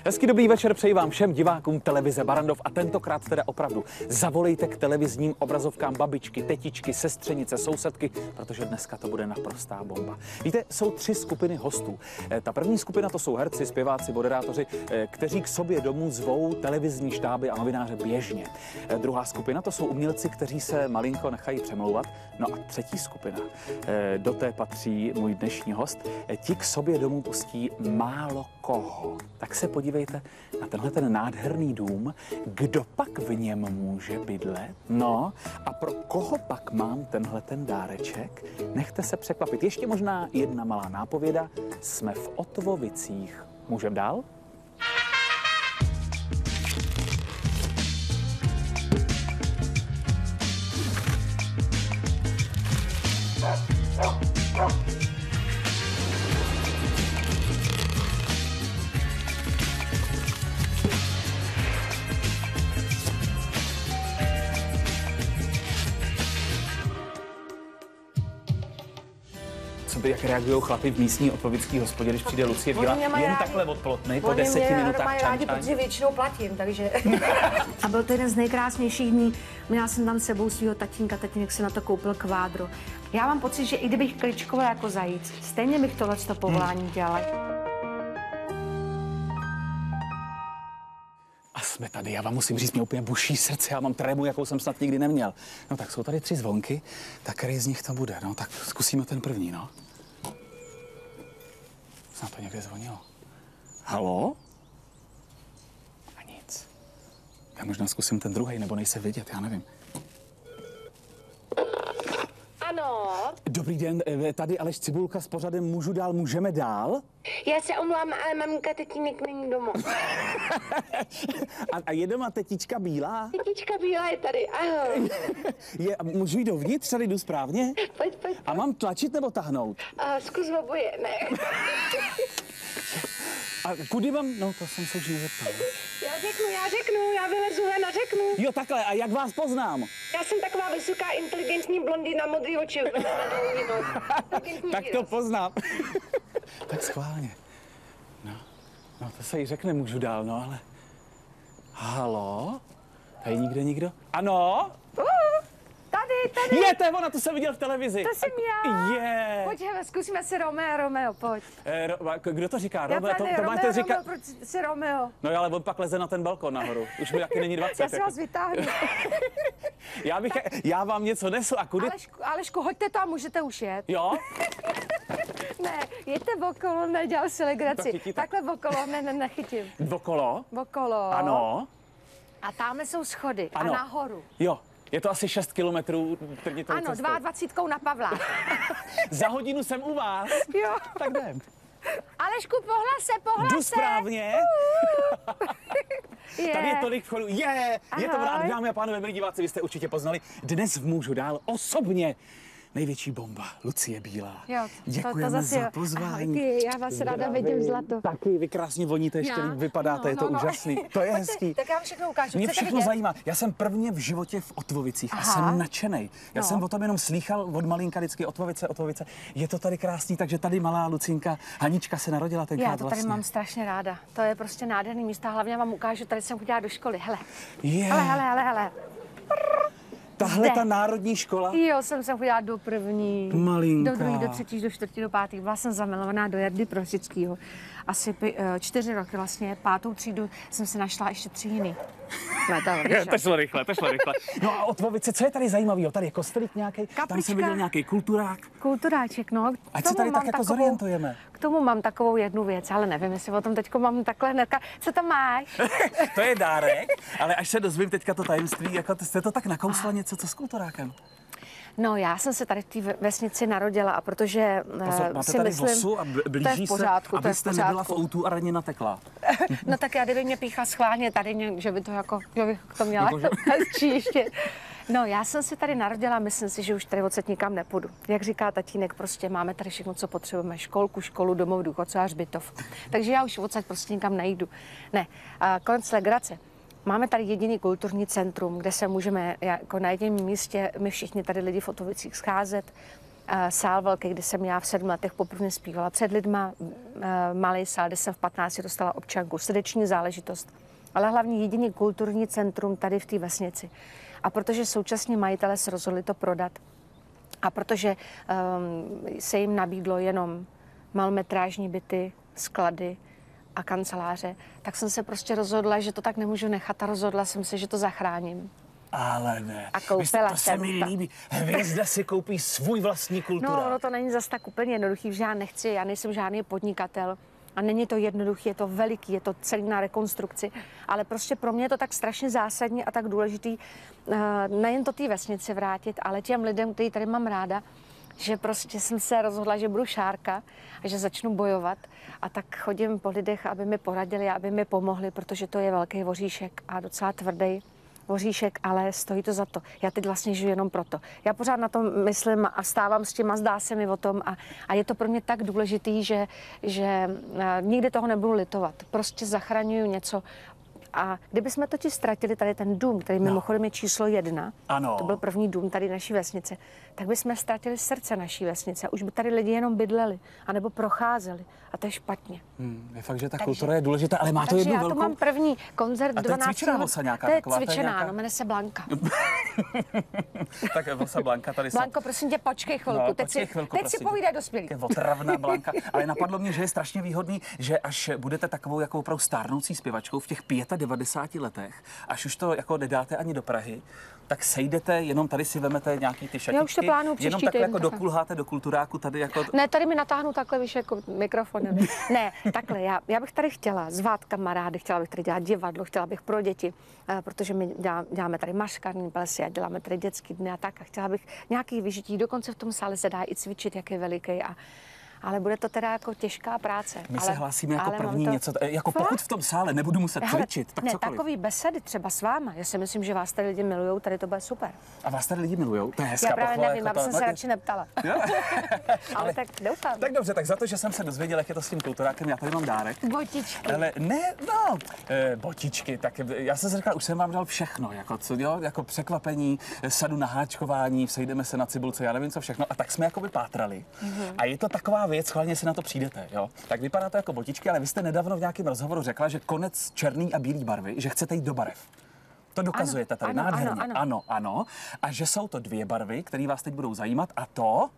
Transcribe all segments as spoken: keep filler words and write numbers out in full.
Hezký dobrý večer přeji vám všem divákům televize Barrandov a tentokrát teda opravdu zavolejte k televizním obrazovkám babičky, tetičky, sestřenice, sousedky, protože dneska to bude naprostá bomba. Víte, jsou tři skupiny hostů. Ta první skupina to jsou herci, zpěváci, moderátoři, kteří k sobě domů zvou televizní štáby a novináře běžně. Druhá skupina to jsou umělci, kteří se malinko nechají přemlouvat. No a třetí skupina, do té patří můj dnešní host, ti k sobě domů pustí málo koho. Tak se podívejte na tenhle ten nádherný dům. Kdo pak v něm může bydlet? No a pro koho pak mám tenhle ten dáreček? Nechte se překvapit. Ještě možná jedna malá nápověda. Jsme v Otvovicích. Můžeme dál? Co by, jak reagují chlapi v místní otvovické hospodě, když přijde Lucie Bílá, jen rádi, takhle odplotnej, po deseti minutách mají rádi, protože většinou platím, takže... A byl to jeden z nejkrásnějších dní. Měla jsem tam s sebou svého tatínka, tatínek si na to koupil kvádro. Já mám pocit, že i kdybych kličkovala jako zajíc, stejně bych tohleto povolání hmm. dělala. A jsme tady, já vám musím říct, mě úplně buší srdce, já mám trému, jakou jsem snad nikdy neměl. No tak jsou tady tři zvonky, tak který z nich to bude, no tak zkusíme ten první, no. Snad to někde zvonilo. Haló? A nic. Já možná zkusím ten druhý, nebo nejse vidět, já nevím. Ano. Dobrý den, tady Aleš Cibulka s pořadem Můžu dál, můžeme dál? Já se omlám, ale mamka tatínek není doma. a, a je doma tetička Bílá? Tetička Bílá je tady, ahoj. je, můžu jít dovnitř, tady jdu správně? Pojď, pojď, pojď. A mám tlačit nebo tahnout? A zkus oboje, ne. A kudy mám? No, to jsem se už nezeptal. Já řeknu, já řeknu, já vylezu ven a řeknu. Jo, takhle, a jak vás poznám? Já jsem taková vysoká, inteligentní blondýna, modrý oči. Tak to poznám. Tak schválně. No, no, to se jí řekne, můžu dál, no, ale... Halo? Tady nikde nikdo? Ano? Uh, tady, tady. Je, to je ona, to jsem viděl v televizi. To jsem já. Je. Pojď, hele, zkusíme si Romeo, Romeo, pojď. Eh, ro, kdo to říká? Já Romeo, tady, to, to Romeo, máte říkat... Romeo, proč si Romeo? No ale on pak leze na ten balkon nahoru. Už mi taky není dvacet. Já si vás vytáhnu. já, bych, já vám něco nesu a kudy... Alešku, Alešku, hoďte to a můžete už jet. Jo? Ne, jeďte okolo, nedělal si legraci. Tak. Takhle okolo, ne, ne, nechytím. Okolo? Okolo. Ano. A tamhle jsou schody ano. A nahoru. Jo, je to asi šest kilometrů. Ano, dvacítkou na Pavla. Za hodinu jsem u vás. Jo. Tak jdem. Alešku, pohla se, pohla Jdu se. správně. je. Tady je tolik vchodů. Je, je to vrát, dámy a pánové, milí diváci, vy jste určitě poznali. Dnes v Můžu dál osobně největší bomba, Lucie Bílá. Jo, děkujeme to, to zase, za pozvání. Ahoj, já vás ráda Zdravím. vidím, zlato. Taky, vy krásně voníte, ještě líp vypadáte, no, je to no, no. úžasný. To je hezký. Tak já vám všechno ukážu. Mě Chcete všechno vidět? zajímá. Já jsem prvně v životě v Otvovicích a jsem nadšenej. Já no. jsem o tom jenom slýchal od malinka vždycky Otvovice, Otvovice. Je to tady krásný, takže tady malá Lucinka, Hanička se narodila tenkrát. Já to tady vlastně. mám strašně ráda. To je prostě nádherný místo. Hlavně vám ukážu, tady jsem chodila do školy. Hele. Yeah. Hele, hele, hele, hele. Tahle ta národní škola? Jo, jsem se chodila do první, Malinka. do druhé, do třetí, do čtvrtý, do pátý. Byla jsem zamilovaná do Jardy Prosickýho. Asi pi, čtyři roky vlastně, pátou třídu jsem si našla ještě tři jiný. Ne, to, to šlo rychle, to šlo rychle. No a Otvovice, co je tady zajímavého? Tady je kostelík nějaký, tam jsem viděl nějaký kulturák. Kulturáček, no. Ať se tady tak jako takovou, zorientujeme. K tomu mám takovou jednu věc, ale nevím, jestli o tom teďko mám takhle hnedka. Co tam máš? To je dárek, ale až se dozvím teďka to tajemství, jako jste to tak nakousla něco, co s kulturákem? No, já jsem se tady v té vesnici narodila a protože Pozor, máte si tady myslím, vosu a blíží to je v pořádku, se, to je v abyste pořádku. nebyla v outu a raně natekla. No tak já, kdyby mě píchla schválně tady, že by to jako, že bych to měla hezčí ještě. No, já jsem se tady narodila, myslím si, že už tady odsaď nikam nepůjdu. Jak říká tatínek, prostě máme tady všechno, co potřebujeme. Školku, školu, domov důchodců a hřbitov. Takže já už odsaď prostě nikam nejdu. Ne, a konec legrace. Máme tady jediný kulturní centrum, kde se můžeme jako na jediném místě my všichni tady lidi v Otvovicích scházet. Sál velký, kde jsem já v sedmi letech poprvé zpívala před lidma, malý sál, kde jsem v patnácti dostala občanku, srdeční záležitost, ale hlavně jediný kulturní centrum tady v té vesnici. A protože současně majitelé se rozhodli to prodat a protože um, se jim nabídlo jenom malmetrážní byty, sklady a kanceláře, tak jsem se prostě rozhodla, že to tak nemůžu nechat a rozhodla jsem se, že to zachráním. Ale ne. A koupila Víš, to se jsem mi to. líbí. Hvězda si koupí svůj vlastní kulturák. No, ono to není zas tak úplně jednoduchý, že já nechci, já nejsem žádný podnikatel a není to jednoduchý, je to veliký, je to celý na rekonstrukci, ale prostě pro mě je to tak strašně zásadní a tak důležitý uh, nejen to té vesnici vrátit, ale těm lidem, který tady mám ráda, že prostě jsem se rozhodla, že budu šárka a že začnu bojovat a tak chodím po lidech, aby mi poradili, aby mi pomohli, protože to je velký voříšek a docela tvrdý voříšek, ale stojí to za to. Já teď vlastně žiju jenom proto. Já pořád na tom myslím a stávám s tím a zdá se mi o tom a, a je to pro mě tak důležitý, že, že nikdy toho nebudu litovat. Prostě zachraňuju něco. A kdybychom totiž ztratili tady ten dům, který mimochodem je číslo jedna, Ano. to byl první dům tady naší vesnice, tak bychom ztratili srdce naší vesnice. Už by tady lidi jenom bydleli, anebo procházeli. A to je špatně. Hmm, je fakt, že ta Takže- kultura je důležitá, ale má to Takže jednu já velkou... to mám první koncert A to je dvanáctého cvičená osa nějaká To je taková, to je cvičená, nějaká- no, jmenuje se Blanka. Tak Vosa Blanka tady jsou... Blanko, prosím tě, počkej chvilku. No, teď počkej si, chvilku, teď si prosím. povídej dospělý. Je otravná Blanka, ale napadlo mě, že je strašně výhodný, že až budete takovou jako opravdu stárnoucí zpěvačkou v těch devadesát pěti letech, až už to jako nedáte ani do Prahy, tak sejdete, jenom tady si vemete nějaký ty šatičky, Já už to plánuju příští jenom takhle týden, jako takhle. dokulháte do kulturáku tady jako... Ne, tady mi natáhnu takhle, víš, jako mikrofonem. Ne, takhle, já, já bych tady chtěla zvát kamarády, chtěla bych tady dělat divadlo, chtěla bych pro děti, eh, protože my dělá, děláme tady maškarní plesy a děláme tady dětský dny a tak a chtěla bych nějaký vyžití, dokonce v tom sále se dá i cvičit, jak je veliký a ale bude to teda jako těžká práce. My ale, se hlásíme jako ale mám první to... něco, jako Fakt? pokud v tom sále nebudu muset Hele, cvičit, tak ne, cokoliv. takový besedy třeba s váma. Já si myslím, že vás tady lidi milujou, tady to bude super. A vás tady lidi milujou? To je hezká Já právě pochvala, nevím, jako aby to- jsem se no, radši neptala. Jo? Ale tak doufám. Tak dobře, tak za to, že jsem se dozvěděl, jak je to s tím kulturákem, já tady mám dárek. Botičky. Ale ne, no, e, botičky, tak já jsem si říkal, už jsem vám dal všechno, jako, co, jo, jako překvapení, sadu na háčkování, sejdeme se na cibulce, já nevím co všechno, a tak jsme jako vypátrali. Mm-hmm. A je to taková věc, schválně si na to přijdete, jo. Tak vypadá to jako botičky, ale vy jste nedávno v nějakém rozhovoru řekla, že konec černý a bílý barvy, že chcete jít do barev. To dokazujete tady ano, nádherně. ano, ano. ano, ano. A že jsou to dvě barvy, které vás teď budou zajímat, a to...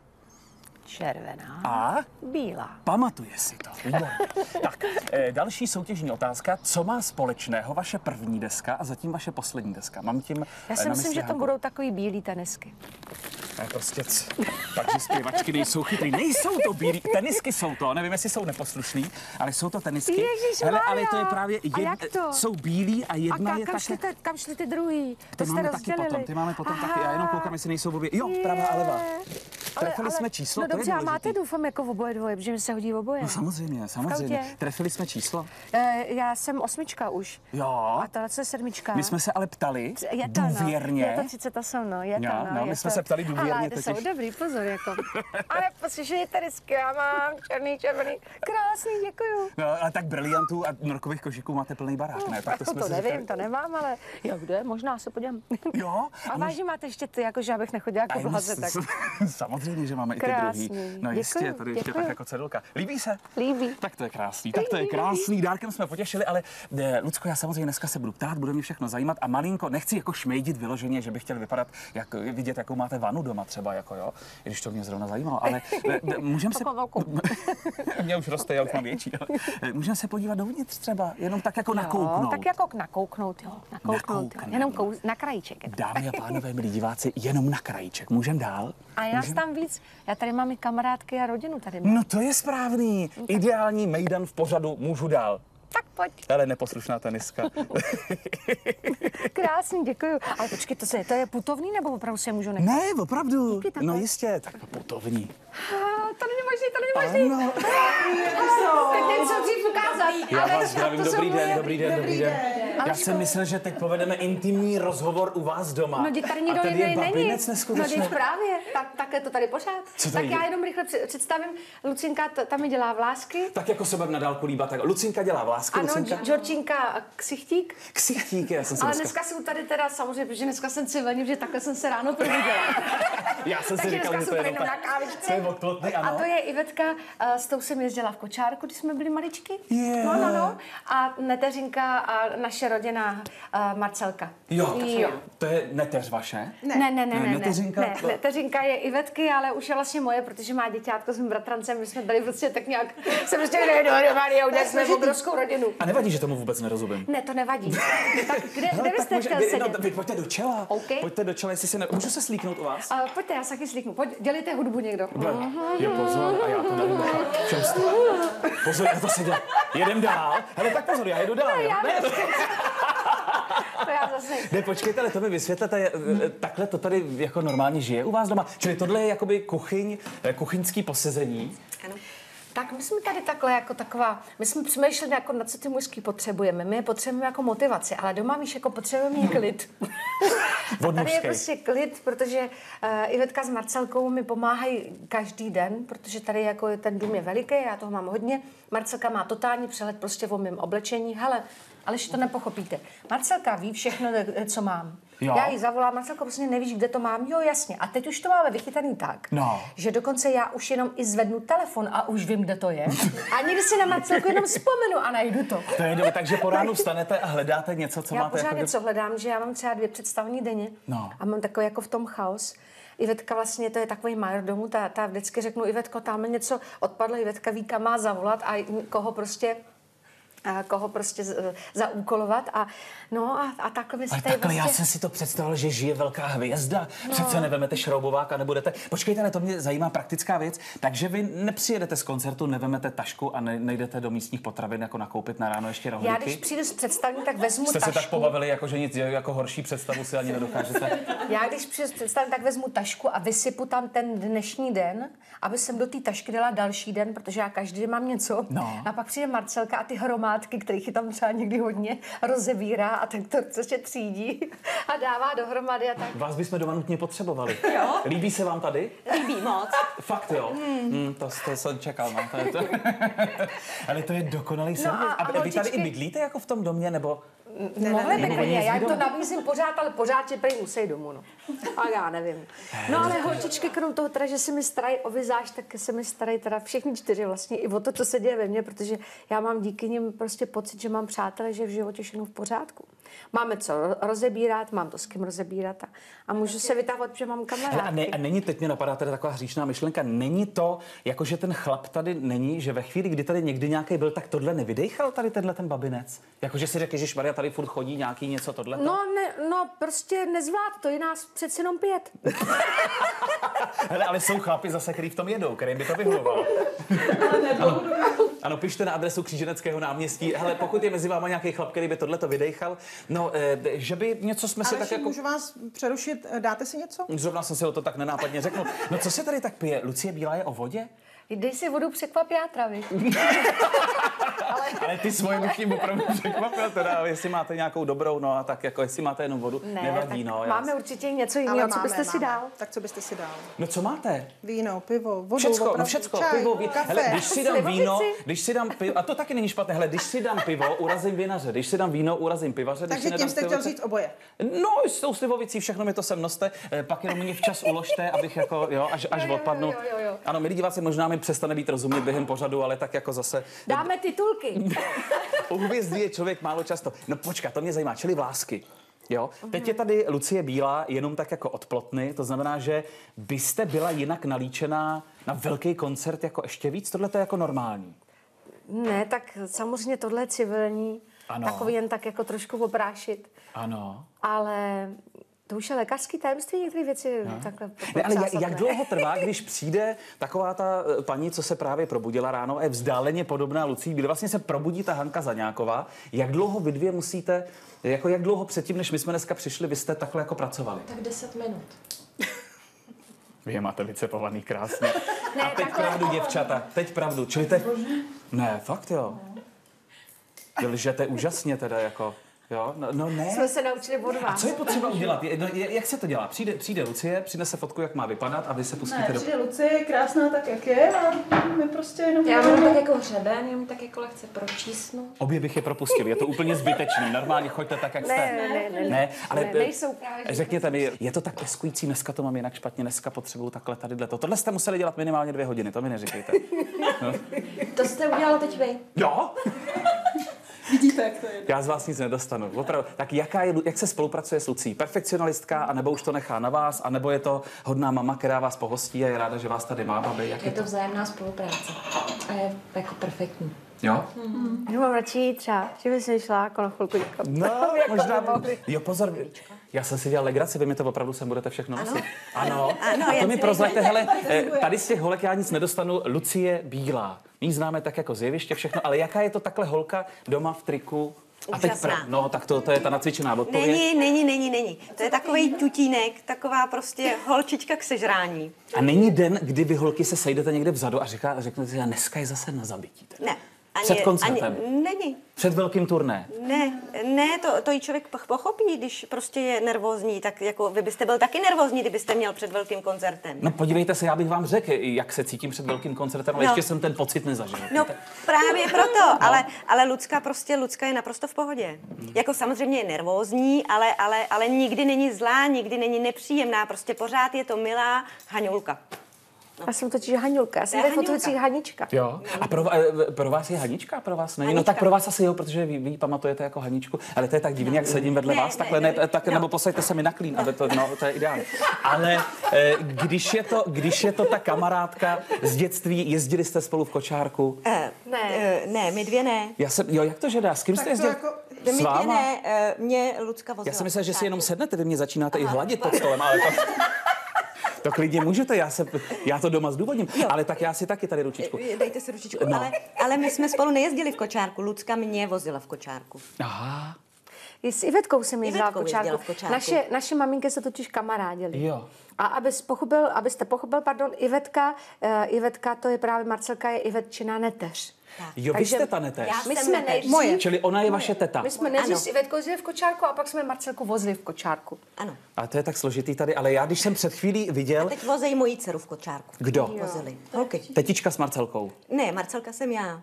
Červená. A... Bílá. Pamatuje si to. Výborně. Tak, e, další soutěžní otázka. Co má společného vaše první deska a zatím vaše poslední deska? Mám tím Já si myslím, že to budou takový bílý tenisky. Ne, prostě, c- takže zpěvačky nejsou chytrý. Nejsou to bílý, tenisky jsou to, nevím, jestli jsou neposlušný, ale jsou to tenisky. Ježišmarja. ale to je právě, A jak to? jsou bílí a A jedna ka, je kam, také... šli te, kam šli ty druhý? Ty To jste máme taky rozdělili. potom, ty máme potom Aha. taky. Já jenom koukám, jestli nejsou obě. Jo, pravá a levá. Ale- Trefili ale- jsme číslo, No to je dobře, a důležitý. máte doufám jako oboje dvoje, protože mi se hodí oboje. No samozřejmě, samozřejmě. kautě. Trefili jsme číslo. E, já jsem osmička už. Jo. A tohle je sedmička. My jsme se ale ptali Je to, důvěrně. No. Je to třicet osm, no. Je to, Jo, no. no, je my jsme to. se ptali důvěrně Ale totiž. jsou dobrý, pozor, jako. Ale poslyšej, tady já mám černý, červený. Krásný, děkuju. No, ale tak briliantů a norkových kožíků máte plný barák, ne? Tak to jsme to si nevím, říkali. to nemám, ale jo, kde? Možná se podívám. Jo? A mož- vážně máte ještě ty, jakože abych nechodila jako A my blaze, s- tak Samozřejmě, že máme i ty Krásný. druhý. No Děkuju, jistě, tady ještě děkuju. tak jako cedulka. Líbí se? líbí. Tak to je krásný, tak to je krásný. Dárkem jsme potěšili, ale eh, Lucko, já samozřejmě dneska se budu ptát, bude mě všechno zajímat a malinko, nechci jako šmejdit vyloženě, že bych chtěl vypadat, jak vidět, jakou máte vanu doma třeba, jako jo, i když to mě zrovna zajímalo, ale eh, eh, můžeme se... Takovou velkou. Mě už roste, já už mám větší, ale eh, můžeme se podívat dovnitř třeba, jenom tak jako Jo, nakouknout. tak jako nakouknout, jo. Nakouknout, jo. Nakouknout. Jenom kou, na krajíček. Dámy a pánové, milí diváci, jenom na krajíček. Můžeme dál? A je nás Můžem- tam víc. Já tady mám i kamarádky a rodinu tady. mám. No to je správný. Ideální mejdan v pořadu, můžu dál. Tak pojď. Ale neposlušná teniska. Krásný, děkuju. Ale počkej, to, se, to je putovný, nebo opravdu si je můžu nechat? Ne, opravdu. Díky, takhle. No jistě, tak putovní. Ah, to není možný, to není možný. Ano. Tak něco dřív ukázat. Já Ale vás zdravím, to jsou dobrý den, moje- dobrý den, dobrý den. Já Alečko. jsem myslel, že teď povedeme intimní rozhovor u vás doma. No, teď tady a nikdo tady je jiný není. babinec No, neskutečný. teď právě. Tak, tak je to tady pořád. Co to tak je? já jenom rychle při- představím. Lucinka t- tam mi dělá vlásky. Tak jako se budeme na dálku líbat. Tak Lucinka dělá vlásky, Ano, Lucinka. G- Georginka ksichtík. Ksichtík, já jsem se Ale dneska... dneska jsou tady teda samozřejmě, protože dneska jsem civilní, protože takhle jsem se ráno probudila. Já jsem si Takže říkal, dneska že jsem to je tady jenom na tak. kávičce. To je odplotný, ano. A to je Ivetka, uh, s tou jsem jezdila v kočárku, když jsme byli maličky. Yeah. No, no, no. A neteřinka a naše rodina uh, Marcelka. Jo, jo. to je neteř vaše? Ne, ne, ne, ne, ne, neteřinka? ne, neteřinka je Ivetky, ale už je vlastně moje, protože má děťátko s mým bratrancem, my jsme byli prostě tak nějak, se prostě dohromady a udělali jsme obrovskou rodinu. A nevadí, že tomu vůbec nerozumím. Ne, to nevadí. Tak kde, Hele, kde tak byste může- chtěl vy- sedět? no, vy pojďte do čela. OK. Pojďte do čela, jestli si ne... Můžu se slíknout u vás? Uh, pojďte, já se taky slíknu. Pojď, dělejte hudbu někdo. Je pozor, a já to nevím. Všem jste. Pozor, já to se dělám. Jedem dál. Hele, tak pozor, já jedu dál. já Ne, To já zase. ne, počkejte, ale to mi vysvětlete, eh, takhle to tady jako normálně žije u vás doma? Čili tohle je jakoby kuchyň, eh, kuchyňský posezení. Ano. Tak my jsme tady takhle jako taková, my jsme přemýšleli jako na co ty mužský potřebujeme. My je potřebujeme jako motivaci, ale doma víš, jako potřebujeme mít klid. A tady je mužskej. prostě klid, protože uh, Ivetka s Marcelkou mi pomáhají každý den, protože tady jako ten dům je veliký, já toho mám hodně. Marcelka má totální přehled prostě o mém oblečení. Hele, ale že to nepochopíte. Marcelka ví všechno, co mám. Jo. Já jí zavolám, Marcelko, prostě nevíš, kde to mám? Jo, jasně. A teď už to máme vychytaný tak, No. že dokonce já už jenom i zvednu telefon a už vím, kde to je. A někdy si na Marcelku jenom vzpomenu a najdu to. To je dobře, takže po ránu vstanete a hledáte něco, co Já máte pořád jako... něco hledám, že já mám třeba dvě představení denně No. a mám takový jako v tom chaos. Ivetka vlastně, to je takový majordomu, ta, ta vždycky řeknu, Ivetko, tam něco odpadlo, Ivetka ví, kam má zavolat a koho prostě a koho prostě z- zaúkolovat a no a, a takhle my si Ale tady takhle, já prostě... jsem si to představil, že žije velká hvězda. No. Přece nevemete šroubovák a nebudete... Počkejte, ale to mě zajímá praktická věc. Takže vy nepřijedete z koncertu, nevemete tašku a ne, nejdete do místních potravin jako nakoupit na ráno ještě rohlíky? Já když přijdu z představení, tak vezmu Jste tašku. se tak pobavili, jako že nic jako horší představu si ani nedokážete. Já když přijdu z představení, tak vezmu tašku a vysypu tam ten dnešní den, aby jsem do té tašky dala další den, protože já každý den mám něco. No. A pak přijde Marcelka a ty hromádky, kterých je tam třeba někdy hodně, rozebírá a tak to prostě třídí a dává dohromady a tak. Vás bychom doma nutně potřebovali. Jo. Líbí se vám tady? Líbí moc. Fakt jo. Hmm. Hmm, to, to jsem čekal, no. To je to. Ale to je dokonalý servis. a- A, a vy tady holčičky- i bydlíte jako v tom domě, nebo... Mohli by ne, klidně, ne, já jim to doma. nabízím pořád, ale pořád tě prý musí domů, no. A já nevím. No ale holčičky, krom toho teda, že se mi starají o vizáž, tak se mi starají teda všichni čtyři vlastně i o to, co se děje ve mně, protože já mám díky nim prostě pocit, že mám přátelé, že je v životě všechno v pořádku. Máme co rozebírat, mám to s kým rozebírat a, a můžu se vytávat, že mám Hele, a, kamarádky. ne, a není, teď mě napadá tady taková hříšná myšlenka, není to, jako že ten chlap tady není, že ve chvíli, kdy tady někdy nějaký byl, tak tohle nevydejchal tady tenhle ten babinec? Jakože si řekl, že Maria tady furt chodí nějaký něco tohle? No, ne, no, prostě nezvlád, to je nás přeci jenom pět. Hele, ale jsou chlapi zase, který v tom jedou, kterým by to vyhovovalo. Ano, ano, pište na adresu Kříženeckého náměstí. Hele, pokud je mezi váma nějaký chlap, který by tohle to vydejchal, no, eh, že by něco jsme si Ale tak jako... můžu vás přerušit, dáte si něco? Zrovna jsem si o to tak nenápadně řekl. No co se tady tak pije? Lucie Bílá je o vodě? Dej si vodu, překvap játra, vy. Ale ty svoje bych tím opravdu překvapil, teda, ale jestli máte nějakou dobrou, no a tak jako jestli máte jenom vodu, Ne, nevadí, tak no. já- máme určitě něco Ale jiného, co máme, byste si máme. dal? Tak co byste si dal? No co máte? Víno, pivo, vodu, Všecko, no opravdu, všecko, čaj, pivo, víno. kafe. Hele, když si dám Slivovici? víno, když si dám pivo, a to taky není špatné, hele, když si dám pivo, urazím vinaře, když si dám víno, urazím pivaře, když si Takže nedám tím jste chtěl slivovice- říct oboje. No, s tou slivovicí všechno mi to sem noste, eh, pak jenom mě včas uložte, abych jako, jo, až, až Jo, jo, odpadnu. jo, jo, jo. Ano, milí diváci, možná mi přestane být rozumět během pořadu, ale tak jako zase Dáme titulky. u hvězdy je člověk málo často. No počkat, to mě zajímá, čili vlásky. Jo? Teď je tady Lucie Bílá jenom tak jako od plotny, to znamená, že byste byla jinak nalíčená na velký koncert jako ještě víc? Tohle to je jako normální. Ne, tak samozřejmě tohle je civilní, Ano. takový jen tak jako trošku oprášit, Ano. ale to už je lékařský tajemství, některé věci takhle Ne, ale jak, popřásat, jak ne. dlouho trvá, když přijde taková ta eh, paní, co se právě probudila ráno a je vzdáleně podobná Lucii Bílé, vlastně se probudí ta Hanka Zaňáková, jak dlouho vy dvě musíte, jako jak dlouho předtím, než my jsme dneska přišli, vy jste takhle jako pracovali? Tak deset minut. Vy je máte vycepovaný krásně. Ne, A teď takhle- pravdu, děvčata, teď pravdu. Čili te... Ne, fakt jo. Vy lžete úžasně teda jako... Jo, no, no ne. Jsme se naučili od A vás. co je potřeba udělat? Je- no, je- Jak se to dělá? Přijde, přijde Lucie, přinese fotku, jak má vypadat a vy se pustíte Ne, do... přijde Lucie, je krásná tak, jak je a my prostě jenom... Já mám tak jako hřeben, jenom tak jako lehce pročísnu. Obě bych je propustil, je to úplně zbytečný. Normálně choďte tak, jak jste. Ne, ne, ne, ne, ale ne, nejsou právě. řekněte mi, je to tak peskující, dneska to mám jinak špatně, dneska potřebuju takhle tadyhle to. Tohle jste museli dělat minimálně dvě hodiny, to mi neříkejte. No. To jste udělala teď vy. Jo? Vidíte, jak to je. Já z vás nic nedostanu. Opravdu. Tak jaká je, jak se spolupracuje s Lucí? Perfekcionalistka, anebo už to nechá na vás, anebo je to hodná mama, která vás pohostí a je ráda, že vás tady má, babi? Jak Je je to to? vzájemná spolupráce. A je jako perfektní. Jo? Já mám radši třeba, že by si šla jako na chvilku někam. No, možná. Jo, pozor. Já jsem si dělal legraci, vy mi to opravdu sem budete všechno nosit. Ano. Ano, A to jen mi si prozraďte, hele, eh, tady z těch holek já nic nedostanu. Lucie Bílá. My ji známe tak jako z jeviště všechno, ale jaká je to takhle holka doma v triku? A teď Úžasná. pra, no, tak to, to je ta nacvičená odpověď. Není, není, není, není. To je takový tutínek, taková prostě holčička k sežrání. A není den, kdy vy holky se sejdete někde vzadu a říká, řeknete si, že dneska je zase na zabití. teda. Ne. Ani, Před koncertem. Ani, není. Před velkým turné. Ne, ne, to, to i člověk poch- pochopí, když prostě je nervózní, tak jako vy byste byl taky nervózní, kdybyste měl před velkým koncertem. No podívejte se, já bych vám řekl, jak se cítím před velkým koncertem, ale No. ještě jsem ten pocit nezažil. No právě proto, ale, ale Lucka prostě, Lucka je naprosto v pohodě. Jako samozřejmě je nervózní, ale, ale, ale nikdy není zlá, nikdy není nepříjemná, prostě pořád je to milá Haňulka. Já jsem totiž Haňulka, já jsem To je tady Haňulka. fotující Hanička. Jo. A pro, eh, pro vás je Hanička? Pro vás není? No Hanička. tak pro vás asi jo, protože vy, vy ji pamatujete jako Haničku, ale to je tak divně, jak sedím vedle Ne, vás, ne, takhle ne, ne, tak, no. nebo posaďte se mi na klín, aby to, no, to je ideální. Ale eh, když, je to, když je to ta kamarádka z dětství, jezdili jste spolu v kočárku? Eh, Ne. eh, ne, my dvě ne. Já jsem, jo, jak to, že dá? S kým jste Tak to jezdil? jako... My S dvě váma? ne, eh, mě Lucka vozila. Já jsem myslel, že si Tak. jenom sednete, vy mě začínáte i hladit pod stolem, ale to... To klidně můžete, já, se, já to doma zdůvodním, ale tak já si taky tady ručičku. Eh, Dejte si ručičku, No. ale, ale my jsme spolu nejezdili v kočárku, Lucka mě vozila v kočárku. Aha, I s Ivetkou jsem jezdila v Ivetkou jezdila kočárku. v kočárku. Naše, naše maminky se totiž kamarádily. jo. A abys pochopil, abyste pochopil, pardon, Ivetka, uh, Ivetka, to je právě Marcelka, je Ivetčina neteř. Jo, vy Takže jste ta neteř. já My jsem jsme neteř. nejdřív, Moje. Čili ona je vaše teta. my jsme nejdřív Ano. s Ivetkou jezdili v kočárku a pak jsme Marcelku vozili v kočárku. Ano. Ale to je tak složitý tady, ale já když jsem před chvílí viděl, Teď vozej moji dceru v kočárku. kdo? Vozili. Holky. Tetička s Marcelkou. Ne, Marcelka jsem já.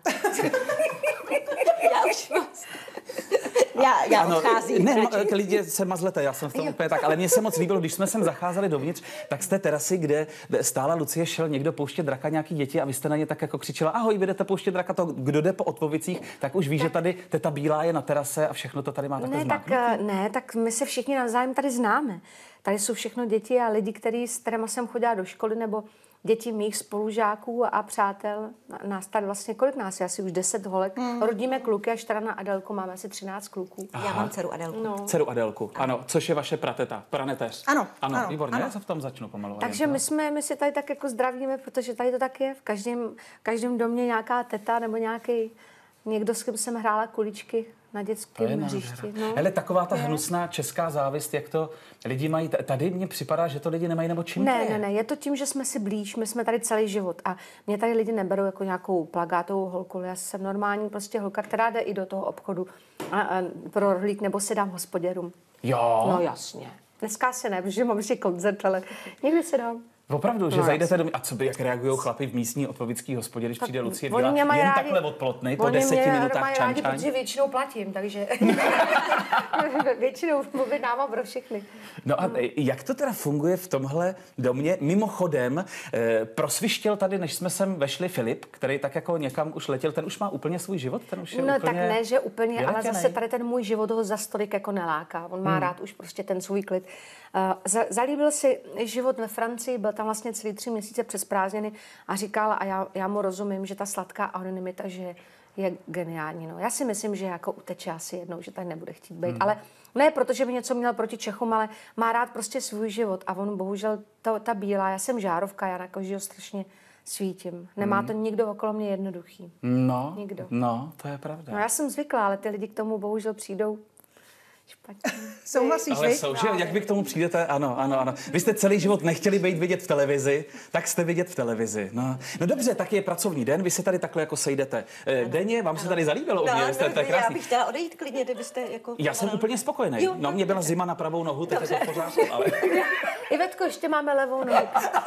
já už moc. Já, já odcházím. ne, radši. ma- klidně se mazlete, já jsem v tom Jo. úplně tak, ale mně se moc líbilo, když jsme sem zacházeli dovnitř, tak z té terasy, kde stála Lucie, šel někdo pouštět draka, nějaký děti a vy jste na ně tak jako křičela, ahoj, vy jdete pouštět draka, to kdo jde po Odpovicích, tak už ví, že tady teta Bílá je na terase a všechno to tady má takhle Ne tak, zmáknutý. eh, ne, tak my se všichni navzájem tady známe. Tady jsou všechno děti a lidi, který, s kterými jsem chodila do školy, nebo děti mých spolužáků a přátel. Na- Nás tady vlastně, kolik nás je? Asi už deset holek. Mm. Rodíme kluky, až teda na Adelku máme asi třináct kluků. Já mám dceru Adelku. No. Dceru Adelku, ano, což je vaše prateta, praneteř. Ano, ano, ano, výborně, ano. já se v tom začnu pomalu. Takže my, jsme, my si tady tak jako zdravíme, protože tady to tak je. V každém, v každém domě nějaká teta nebo nějaký někdo, s kým jsem hrála kuličky na To je dětském nádhera. hřišti. No. Hele, taková ta hnusná česká závist, jak to lidi mají, t- tady mně připadá, že to lidi nemají, nebo čím to Ne, je? ne, ne, je to tím, že jsme si blíž, my jsme tady celý život a mě tady lidi neberou jako nějakou plagátovou holku, já jsem normální prostě holka, která jde i do toho obchodu a, a pro rohlík nebo si dám hospoděrům. Jo, No jasně. Dneska se ne, protože mám ještě koncert, ale někdy se dám. opravdu, že No, zajdete do... A co by, jak reagují chlapi v místní odpovický hospodě, když přijde Lucie Oni Bílá, mě mají jen rádi- takhle odplotnej, po oni deseti mě minutách mají čan, rádi, čan. protože většinou platím, takže většinou objednávám pro všechny. No a jak to teda funguje v tomhle domě? Mimochodem, eh, prosvištěl tady, než jsme sem vešli, Filip, který tak jako někam už letěl, ten už má úplně svůj život, ten už je No úplně tak ne, že úplně, ale vyletěnej. zase tady ten můj život ho za stolik jako neláká. On má hmm. rád už prostě ten svůj klid. Uh, za, zalíbil si život ve Francii, byl tam vlastně celý tři měsíce přes prázdniny a říkal, a já, já mu rozumím, že ta sladká anonymita, že je geniální. No. Já si myslím, že jako uteče asi jednou, že tady nebude chtít být. Hmm. Ale ne, protože by něco měl proti Čechům, ale má rád prostě svůj život a on bohužel, to, ta bílá, já jsem žárovka, já na každého strašně svítím. Nemá to nikdo okolo mě jednoduchý. No, Nikdo. no, to je pravda. No já jsem zvyklá, ale ty lidi k tomu bohužel přijdou, Špatně. Souhlasíš, Ale vy? jsou, že? Jak vy k tomu přijdete? Ano, ano, ano. Vy jste celý život nechtěli být vidět v televizi, tak jste vidět v televizi. No, no dobře, tak je pracovní den, vy se tady takhle jako sejdete. Ano, denně, vám ano. se tady zalíbilo u mě, No, jste, no, to je já krásný. bych chtěla odejít klidně, kdybyste jako... Já jsem úplně spokojený. Jo, No, mě byla zima na pravou nohu, teď je to v pořádku, ale... Ivetko, ještě máme levou nohu.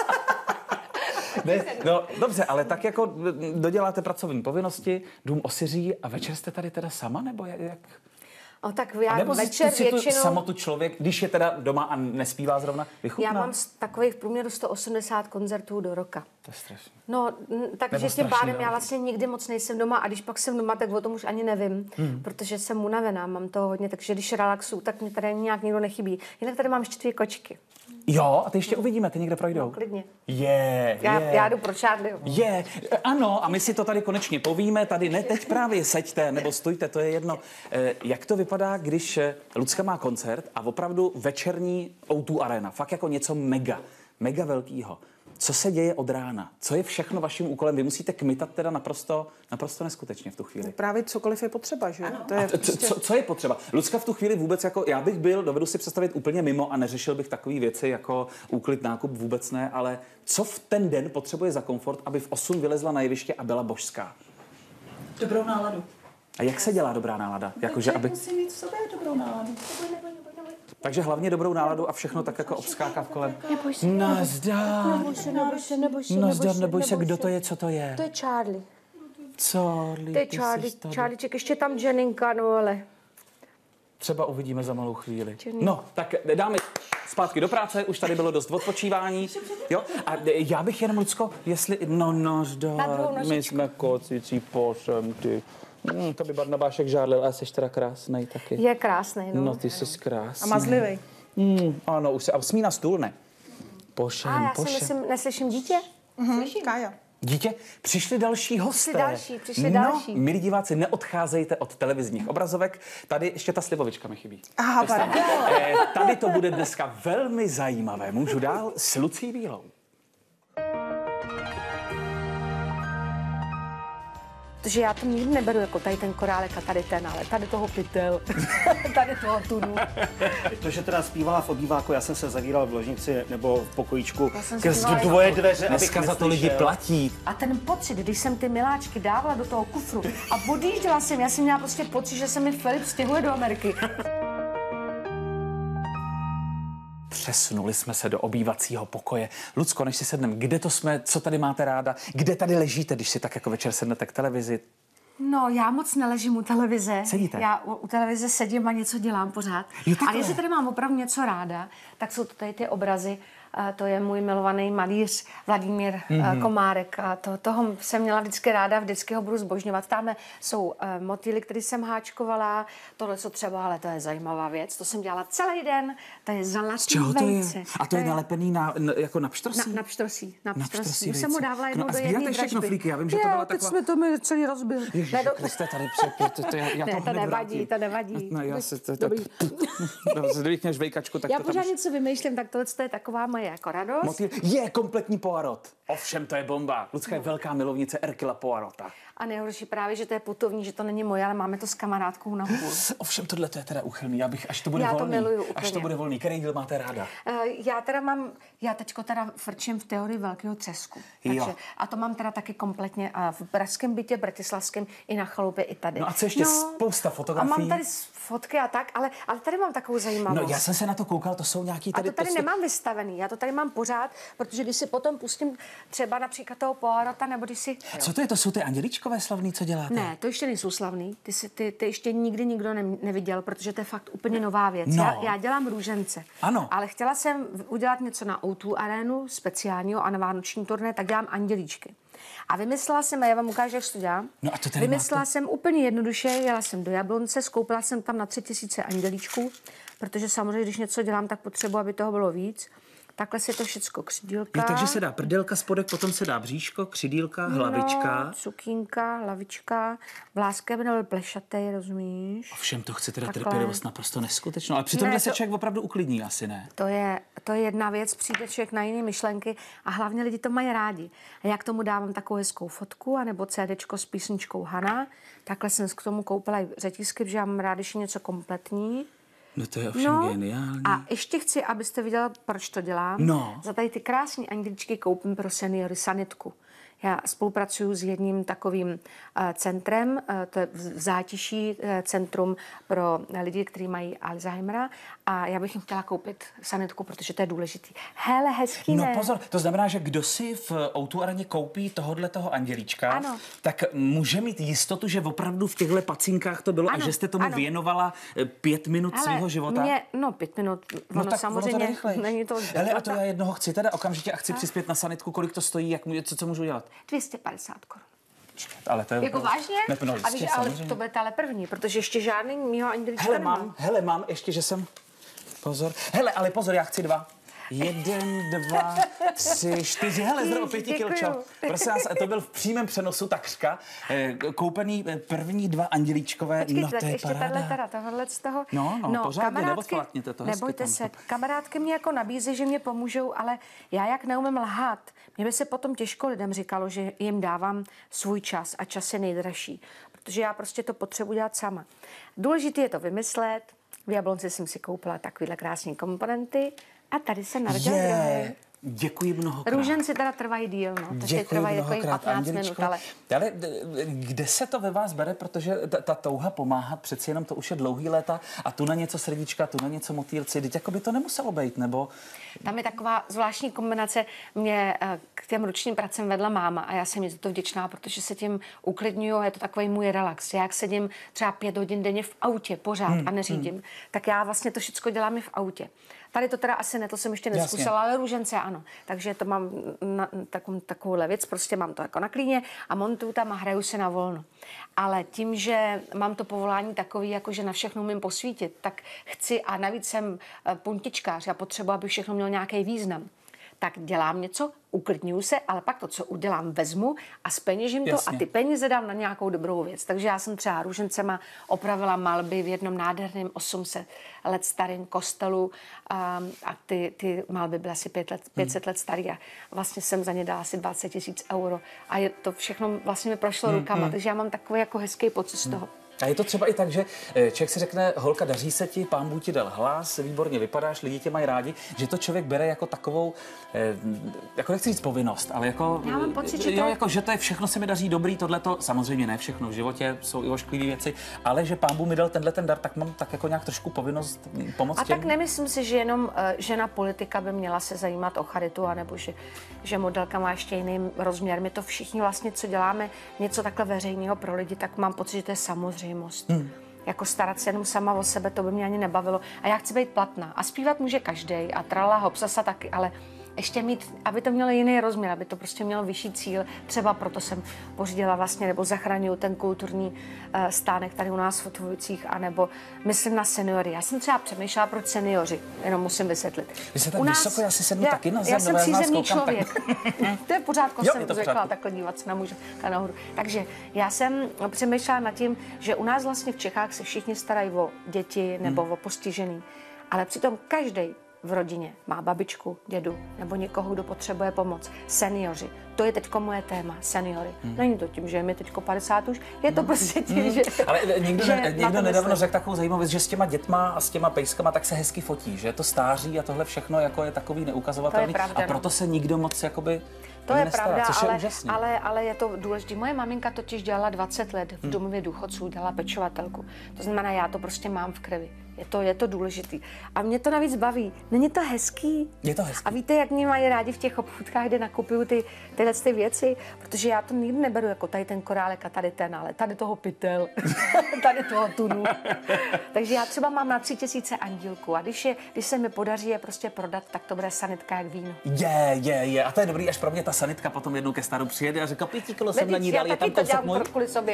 Ne, no, dobře, ale tak jako doděláte pracovní povinnosti, dům osiří a večer jste tady teda sama, nebo jak? jak? O, tak já A nebo večer si tu většinou... samotu člověk, když je teda doma a nespívá zrovna, vychutná? Já mám z takových v průměru sto osmdesát koncertů do roka. To je strašné. No, n- takže tím strašný, pádem jo. já vlastně nikdy moc nejsem doma a když pak jsem doma, tak o tom už ani nevím, hmm. protože jsem unavená, mám to hodně, takže když relaxuju, tak mě tady nějak nikdo nechybí. Jinak tady mám ještě dvě kočky. Jo, a ty ještě uvidíme, ty někde projdou. No, klidně. Je, Já, je. já jdu pro Charlieho. Je, ano, a my si to tady konečně povíme, tady ne teď právě seďte, nebo stojte, to je jedno. Eh, jak to vypadá, když eh, Lucka má koncert a opravdu večerní ó dva Arena, fakt jako něco mega, mega velkýho. Co se děje od rána? Co je všechno vaším úkolem? Vy musíte kmitat teda naprosto, naprosto neskutečně v tu chvíli. Právě cokoliv je potřeba, že? To je A prostě... co, co je potřeba? Lucka v tu chvíli vůbec jako, já bych byl, dovedu si představit úplně mimo a neřešil bych takové věci jako úklid, nákup, vůbec ne, ale co v ten den potřebuje za komfort, aby v osm vylezla na jeviště a byla božská? Dobrou náladu. A jak se dělá dobrá nálada? Jakože, aby... Musí mít v sobě dobrou náladu. Takže hlavně dobrou náladu a všechno tak jako obskáká v kolem. Nazdar. Neboj se, neboj se, neboj se, Nazdar, neboj neboj se, neboj kdo se. to je, co to je? To je Charlie. Charlie, To je ty Charlie, jsi tady. Charlieček, ještě tam Jeninka, no ale... Třeba uvidíme za malou chvíli. Černý. No, tak dáme zpátky do práce, už tady bylo dost odpočívání. Jo? A já bych jenom, Lucko, jestli... No, Na druhou nazdar, my nožičku. jsme kocicí, pošem, ty. Mm, to by Barnabášek žádlil, ale jsi teda krásnej taky. Je krásný, no. No, ty jsi krásný. A mazlivej. Mm, ano, už se... A smí na stůl, ne? Pošem, A já si pošem. myslím, neslyším dítě? Mhm, Kája. Dítě, přišli další hosté. další, přišli no, další. milí diváci, neodcházejte od televizních obrazovek. Tady ještě ta slivovička mi chybí. Aha, pardon. Eh, tady to bude dneska velmi zajímavé. Můžu dál s Lucí Bílou. Protože já to nikdy neberu jako tady ten korálek a tady ten, ale tady toho pytel, tady toho tunu. To, že teda zpívala v obýváku, já jsem se zavíral v ložnici nebo v pokojíčku Já jsem ke zpívala i dvoje na- dveře, abych Dneska za to lidi neslyšel. platí. A ten pocit, když jsem ty miláčky dávala do toho kufru a odjížděla jsem, já jsem měla prostě pocit, že se mi Filip stěhuje do Ameriky. Přesunuli jsme se do obývacího pokoje. Lucko, než si sedneme, kde to jsme, co tady máte ráda, kde tady ležíte, když si tak jako večer sednete k televizi? No, já moc neležím u televize. Sedíte? Já u, u televize sedím a něco dělám pořád. Jo, takhle. Ale jestli tady mám opravdu něco ráda, tak jsou to tady ty obrazy. A to je můj milovaný malíř Vladimír mm-hmm. Komárek. A to, toho jsem měla vždycky ráda, vždycky ho budu zbožňovat. Tamhle jsou uh, motýly, které jsem háčkovala. Tohle co třeba, ale to je zajímavá věc. To jsem dělala celý den. To je zlatý vejce. A to je nalepený na, na, jako na pštrosí? Na, na pštrosí. Na Na pštrosí. pštrosí Už jsem mu vejce. dávala No jednou a do sbíráte jedné všechno dražby. flíky? Já vím, že to Jo, byla teď taková- jsme to mi celý rozbil. Ježiši, Ne, do- Kriste, tady před, to, to, já, já Ne, to to hned nevadí, vrátím. to nevadí. No, já se to, tak, Dobrý. kdybych žvejkačku, tak Já to pořád tam... něco vymýšlím, tak tohle je taková moje jako radost. Motýl je kompletní Poirot. Ovšem, to je bomba. Lucka je velká milovnice Hercula Poirota. A nejhorší právě, že to je putovní, že to není moje, ale máme to s kamarádkou na půl. Ovšem, tohle to je teda uchylný. Já bych, až to bude Já to volný. miluju Až úplně. to bude volný. Který díl máte ráda? Uh, já teda mám, já teďko teda frčím v teorii velkého třesku. Takže, Jo. a to mám teda taky kompletně a v pražském bytě, bratislavském, i na chalupě, i tady. No a co ještě? Spousta fotografií. A mám tady s- fotky a tak, ale, ale tady mám takovou zajímavost. No, já jsem se na to koukal, to jsou nějaký A tady... to tady prostě- nemám vystavený, já to tady mám pořád, protože když si potom pustím třeba například toho Poirota, nebo když si... A co to je? To jsou ty anděličkové slavný, co děláte? Ne, to ještě nejsou slavný. Ty, si, ty, ty ještě nikdy nikdo ne, neviděl, protože to je fakt úplně nová věc. No. Já, já dělám růžence. Ano. Ale chtěla jsem v- udělat něco na ó dva arénu speciálního a na vánoční turné, tak dělám andělíčky. A vymyslela jsem, a já vám ukážu, jak to dělám. No a to tady Vymyslela máte? jsem úplně jednoduše, jela jsem do Jablonce, skoupila jsem tam na tři tisíce andělíčků, protože samozřejmě, když něco dělám, tak potřebuji, aby toho bylo víc. Takhle si to všecko křidílka. Jo, takže se dá prdelka, spodek, potom se dá bříško, křidílka, hlavička. No, cukínka, hlavička, vláskem nebo plešatej, rozumíš? Ovšem, to chce teda Takhle. trpělivost naprosto neskutečnou. Ale přitom Ne, se to- člověk opravdu uklidní, asi ne? To je, to je jedna věc, přijde člověk na jiné myšlenky a hlavně lidi to mají rádi. A já k tomu dávám takovou hezkou fotku, anebo CDčko s písničkou Hana. Takhle jsem k tomu koupila i řetízky, protože já mám rád, když je něco kompletní. No to je ovšem geniální. A ještě chci, abyste viděla, proč to dělám. No. Za tady ty krásné anděličky koupím pro seniory sanitku. Já spolupracuju s jedním takovým uh, centrem, uh, to je v Zátiší uh, centrum pro lidi, kteří mají Alzheimera, a já bych jim chtěla koupit sanitku, protože to je důležitý. Hele, hezký, No ne? pozor, to znamená, že kdo si v ó dvě areně koupí tohodle toho andělíčka, Ano. tak může mít jistotu, že opravdu v těchto pacinkách to bylo Ano, a že jste tomu ano. věnovala eh, pět minut Hele, svého života. Mě, no pět minut, ono tak samozřejmě ono to jde rychleji. není to... Hele, a to já jednoho chci teda okamžitě a chci přispět na sanitku, kolik to stojí, jak, mu- co, co můžu dělat? dvě stě padesát korun. Ale to je Jako vážně? Ne, no, A víš, jistě, ale samozřejmě. to bude ale první, protože ještě žádný mýho andělíčka Hele, nemám. mám, hele, mám, ještě, že jsem... Pozor. Hele, ale pozor, já chci dva. Jeden, dva, tři, čtyři, hele, zdravo, pěti Děkuju. kilčo. Prosím vás, to byl v přímém přenosu takřka. Eh, Koupený eh, první dva andělíčkové, Počkejte, no to tak je ještě paráda. tahle teda, tohle z toho. No, no, pořádně, neodflákněte to hezky nebojte tam. se, kamarádky mě jako nabízí, že mě pomůžou, ale já jak neumím lhát, mě by se potom těžko lidem říkalo, že jim dávám svůj čas a čas je nejdražší, protože já prostě to potřebuji dělat sama. Důležité je to vymyslet. V Jablonci jsem si koupila takovýhle krásné komponenty a tady se narodil Je, druhý. děkuji mnohokrát. Růženci teda trvají díl, no, takže Děkuji trvají takových mnohokrát, patnáct minut, Anděličko. ale Ale d- kde se to ve vás bere, protože ta, ta touha pomáhat, přeci jenom to už je dlouhý léta a tu na něco srdíčka, tu na něco motýlci, teď jako by to nemuselo být, nebo... tam je taková zvláštní kombinace. Mě eh, k těm ručním pracem vedla máma a já jsem jí za to vděčná, protože se tím uklidňuju a je to takový můj relax. Já jak sedím třeba pět hodin denně v autě pořád hmm, a neřídím, hmm. tak já vlastně to všechno dělám i v autě. Tady to teda asi ne, to jsem ještě neskusila, ale růžence ano. Takže to mám na, takovou, takovouhle věc, prostě mám to jako na klíně a montuju tam a hraju se na volno. Ale tím, že mám to povolání takový, jako že na všechno umím posvítit, tak chci a navíc jsem eh, puntičkář, já potřebuji, aby všechno mělo nějaký význam. Tak dělám něco, uklidňuju se, ale pak to, co udělám, vezmu a zpeněžím to Jasně. a ty peníze dám na nějakou dobrou věc. Takže já jsem třeba růžencema opravila malby v jednom nádherném osm set let starém kostelu um, a ty, ty malby byly asi pět let, pět set let starý a vlastně jsem za ně dala asi dvacet tisíc euro a je to všechno vlastně mi prošlo hmm, rukama, hmm. takže já mám takový jako hezký pocit z toho. A je to třeba i tak, že eh, člověk si řekne, holka, daří se ti, pán Bůh ti dal hlas, výborně vypadáš, lidi tě mají rádi, že to člověk bere jako takovou, eh, jako nechci říct povinnost, ale jako, Já mám pocit, že jo, to- jako, že to je všechno se mi daří dobrý, tohleto, samozřejmě ne všechno v životě, jsou i ošklivé věci, ale že pán Bůh mi dal tenhle ten dar, tak mám tak jako nějak trošku povinnost pomoct A těm. tak nemyslím si, že jenom uh, žena politika by měla se zajímat o charitu, anebo že, že modelka má ještě jiný rozměr. My to všichni vlastně, co děláme, něco takhle veřejného pro lidi, tak mám pocit, že to je samozřejmost. Hmm. Jako starat se jenom sama o sebe, to by mě ani nebavilo. A já chci být platná. A zpívat může každej a trala hopsasa taky, ale ještě mít, aby to mělo jiný rozměr, aby to prostě mělo vyšší cíl. Třeba proto jsem pořídila vlastně, nebo zachraňuju ten kulturní uh, stánek tady u nás v Otvojicích, anebo myslím na seniory. Já jsem třeba přemýšlela, proč seniori, jenom musím vysvětlit. Vy jste tak vysoko, já si sednu já, taky na zem, Já jsem nebo já vás přízemní koukám tak- člověk. To je v pořádku, Jo, jsem je to v řekla pořádku. takhle dívat se na muže nahoru. Takže já jsem přemýšlela nad tím, že u nás vlastně v Čechách se všichni starají o děti nebo hmm. o postižený, ale přitom každý v rodině má babičku, dědu nebo někoho, kdo potřebuje pomoc. Seniori. To je teďko moje téma, seniory. Hmm. Není to tím, že je mi teďko padesát už, je to prostě tím, Hmm. že... Ale někdo, že ne, na někdo to nedávno myslím. řekl takovou zajímavou věc, že s těma dětma a s těma pejskama tak se hezky fotí, že to stáří a tohle všechno jako je takový neukazovatelný. To je pravda, a no. proto se nikdo moc jakoby To je nestará, pravda, což je ale, úžasný. ale, ale je to důležité. Moje maminka totiž dělala dvacet let v domově důchodců, dělala pečovatelku. To znamená, já to prostě mám v krvi. Je to, je to důležitý. A mě to navíc baví. Není to hezký? Je to hezký. A víte, jak mě mají rádi v těch obchůdkách, kde nakupuju ty, tyhle ty věci? Protože já to nikdy neberu jako tady ten korálek a tady ten, ale tady toho pytel, tady toho tunu. Takže já třeba mám na tři tisíce andílků a když, je, když se mi podaří je prostě prodat, tak to bude sanitka jak víno. Je, je, je. A to je dobrý, až pro mě ta sanitka potom jednou ke staru přijede a říká, pěti kilo jsem na ní dal, je tam kousek můj. kvůli sobě.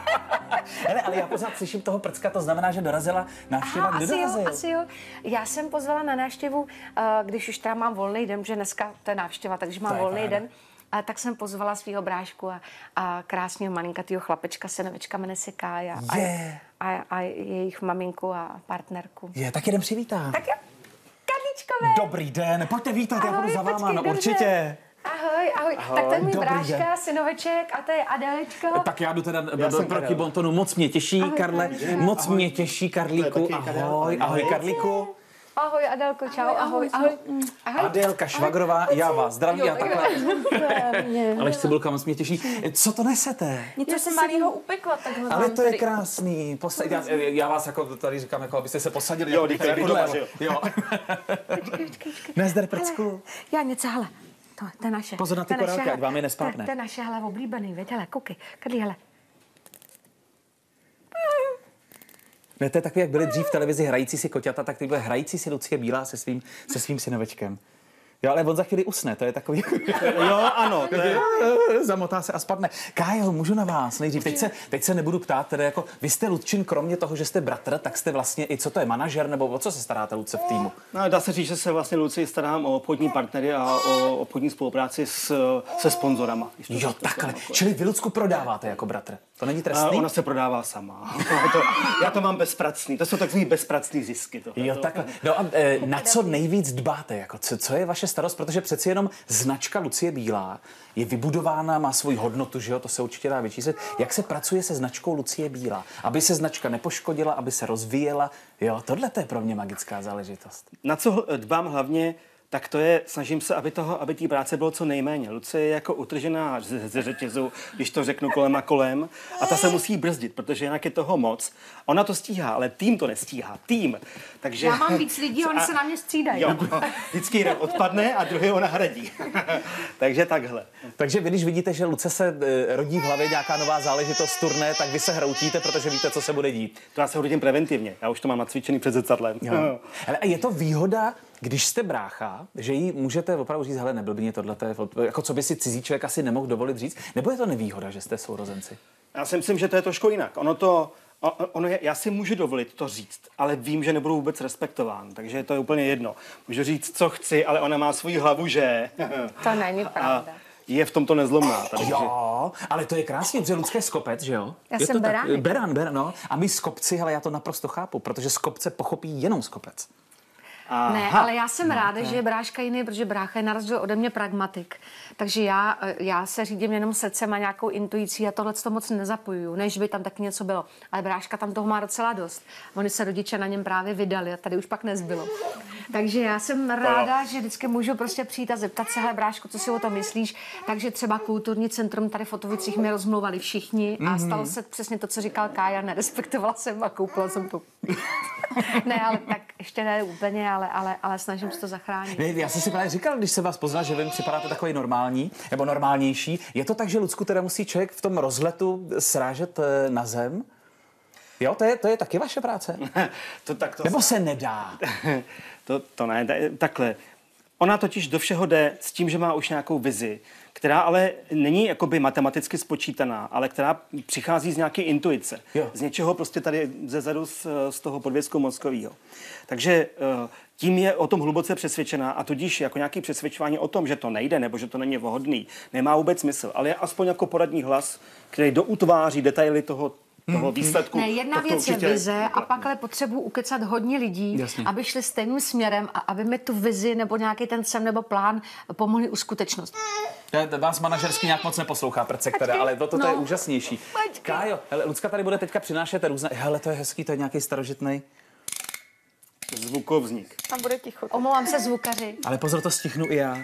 Hele, ale já pořád slyším toho prcka, to znamená, že dorazila návštěva. Kdo asi jo, dorazil? asi jo. Já jsem pozvala na návštěvu, uh, když už teda mám volný den, že dneska to je návštěva, takže mám To je volný paráda. den. A tak jsem pozvala svého brášku a, a krásného malinkatýho chlapečka, synovička jmenuje se Kája. A, Je. a, a jejich maminku a partnerku. Je, tak jeden přivítá. Tak jo, Karličkové. Dobrý den, pojďte vítat, já Ahoj, budu za váma, počkej, no dobře. určitě. Ahoj, ahoj, ahoj. Ahoj, Tak to je můj dobrý bráška, den. synoveček a to je Adeličko. Tak já jdu teda Já do, jsem proti Karel. bontonu. Moc mě těší, Ahoj, Karle. Karle. Moc mě těší, Karlíku. To je taky Karel. Ahoj, ahoj, Karlíku. Ahoj, Adelko, čau, ahoj, ahoj. Ahoj. Adélka Švagrová, já vás zdraví a takhle. Takhle. Ale Cibulka, moc mě těší. Co to nesete? Něco jsem malýho upekla, takhle Ale mám to je tady. krásný. Posa- já, já vás jako tady říkám, jako abyste se posadili. Jo, jako teď to je tady doma, bydlel. že jo? Jo. Nezdar prcku. Já něco, hele, to, to je naše. Pozor na ty to je naše, korálky, hele. ať vám je nespátne. To, to je naše, hele, oblíbený, věď, hele, koukej, Karlí, hele. Ne, to je takový, jak byly dřív v televizi hrající si koťata, tak teď bude hrající si Lucie Bílá se svým, se svým synovečkem. Jo, ale on za chvíli usne, to je takový... Jo, ano, to je... Zamotá se a spadne. Kájo, můžu na vás nejdřív. Teď se, teď se nebudu ptát, tedy jako, vy jste Ludčin, kromě toho, že jste bratr, tak jste vlastně i, co to je, manažer, nebo o co se staráte, Ludce, v týmu? No, dá se říct, že se vlastně Luci starám o obchodní partnery a o obchodní spolupráci s, se sponzorama. když to Jo, tak takhle. jako- Čili vy Lucku prodáváte jako bratr. To není A trestný? ona se prodává sama. to, já to mám bezpracný. To jsou takový bezpracný zisky. Tohle. Jo, takhle. No a e, na co nejvíc dbáte? Jako, co, co je vaše starost? Protože přeci jenom značka Lucie Bílá je vybudována, má svoji hodnotu, že jo, to se určitě dá vyčíslit. Jak se pracuje se značkou Lucie Bílá? Aby se značka nepoškodila, aby se rozvíjela. Jo, tohle to je pro mě magická záležitost. Na co dbám hlavně, tak to je, snažím se, aby toho, aby té práce bylo co nejméně. Lucie je jako utržená ze, ze řetězu, když to řeknu kolem a kolem, a ta se musí brzdit, protože jinak je toho moc. Ona to stíhá, ale tým to nestíhá. Tým. Takže... Já mám víc lidí, oni se na mě střídají. Jo, vždycky jeden odpadne a druhý ho nahradí. Takže takhle. Takže vy, když vidíte, že Luce se e, rodí v hlavě nějaká nová záležitost turné, tak vy se hroutíte, protože víte, co se bude dít. To já se hodím preventivně. Já už to mám nacvičený před zrcadlem. Jo. Ale a je to výhoda, když jste brácha, že jí můžete opravdu říct, hele, neblbně tohle, jako co by si cizí člověk asi nemohl dovolit říct, nebo je to nevýhoda, že jste sourozenci? Já si myslím, že to je trošku jinak. Ono to, o- ono je, já si můžu dovolit to říct, ale vím, že nebudu vůbec respektován, takže to je úplně jedno. Můžu říct, co chci, ale ona má svoji hlavu, že... To není A pravda. je v tomto nezlomná. Takže... Jo, ale to je krásně, protože Lucka je z Kopec, že jo? Já je jsem to tak, beránek. Beran, beran, no. A my z Kopci, hele, já to naprosto chápu, protože z Kopce pochopí jenom z Kopec. Ne, ale já jsem ráda, že je bráška jiný, protože brácha je na rozdíl ode mě pragmatik. Takže já, já se řídím jenom srdcem a nějakou intuicí a tohle to moc nezapojuju, než by tam taky něco bylo. Ale bráška tam toho má docela dost. Oni se rodiče na něm právě vydali a tady už pak nezbylo. Takže já jsem ráda, že vždycky můžu prostě přijít a zeptat se, hele bráško, co si o tom myslíš. Takže třeba kulturní centrum tady v Otovicích mi rozmluvali všichni a stalo se přesně to, co říkal Kája, nerespektovala jsem a koupila jsem to. Ne, ale tak ještě ne úplně, ale, ale, ale snažím se to zachránit. Ne, já jsem si právě říkal, když se vás poznal, že vy mi připadáte takový normální, nebo normálnější. Je to tak, že Lucku teda musí člověk v tom rozletu srážet eh, na zem? Jo, to je, to je taky vaše práce? to, tak to, Nebo se nedá? to, to ne, ta- takhle. Ona totiž do všeho jde s tím, že má už nějakou vizi, která ale není jakoby matematicky spočítaná, ale která přichází z nějaké intuice. Jo. Z něčeho prostě tady zezadu z, z toho podvězku mozkového. Takže eh, tím je o tom hluboce přesvědčená a tudíž jako nějaké přesvědčování o tom, že to nejde nebo že to není vhodný, nemá vůbec smysl, ale je aspoň jako poradní hlas, který doutváří detaily toho, toho výsledku. Ne, jedna tak to věc je určitě vize a uplatní. pak ale potřebuji ukecat hodně lidí, Jasně. aby šli stejným směrem a aby mi tu vizi nebo nějaký ten sen nebo plán pomohli uskutečnost. Já- Vás manažersky nějak moc neposlouchá prcek teda, ale toto to, to No. je úžasnější. Počkej. Kájo, hele, Lucka tady bude teďka přinášet různé, hele, to je hezký, to je nějaký starožitný. Zvukovznik. A bude ticho. Omlouvám se zvukaři. Ale pozor, to stihnu i já.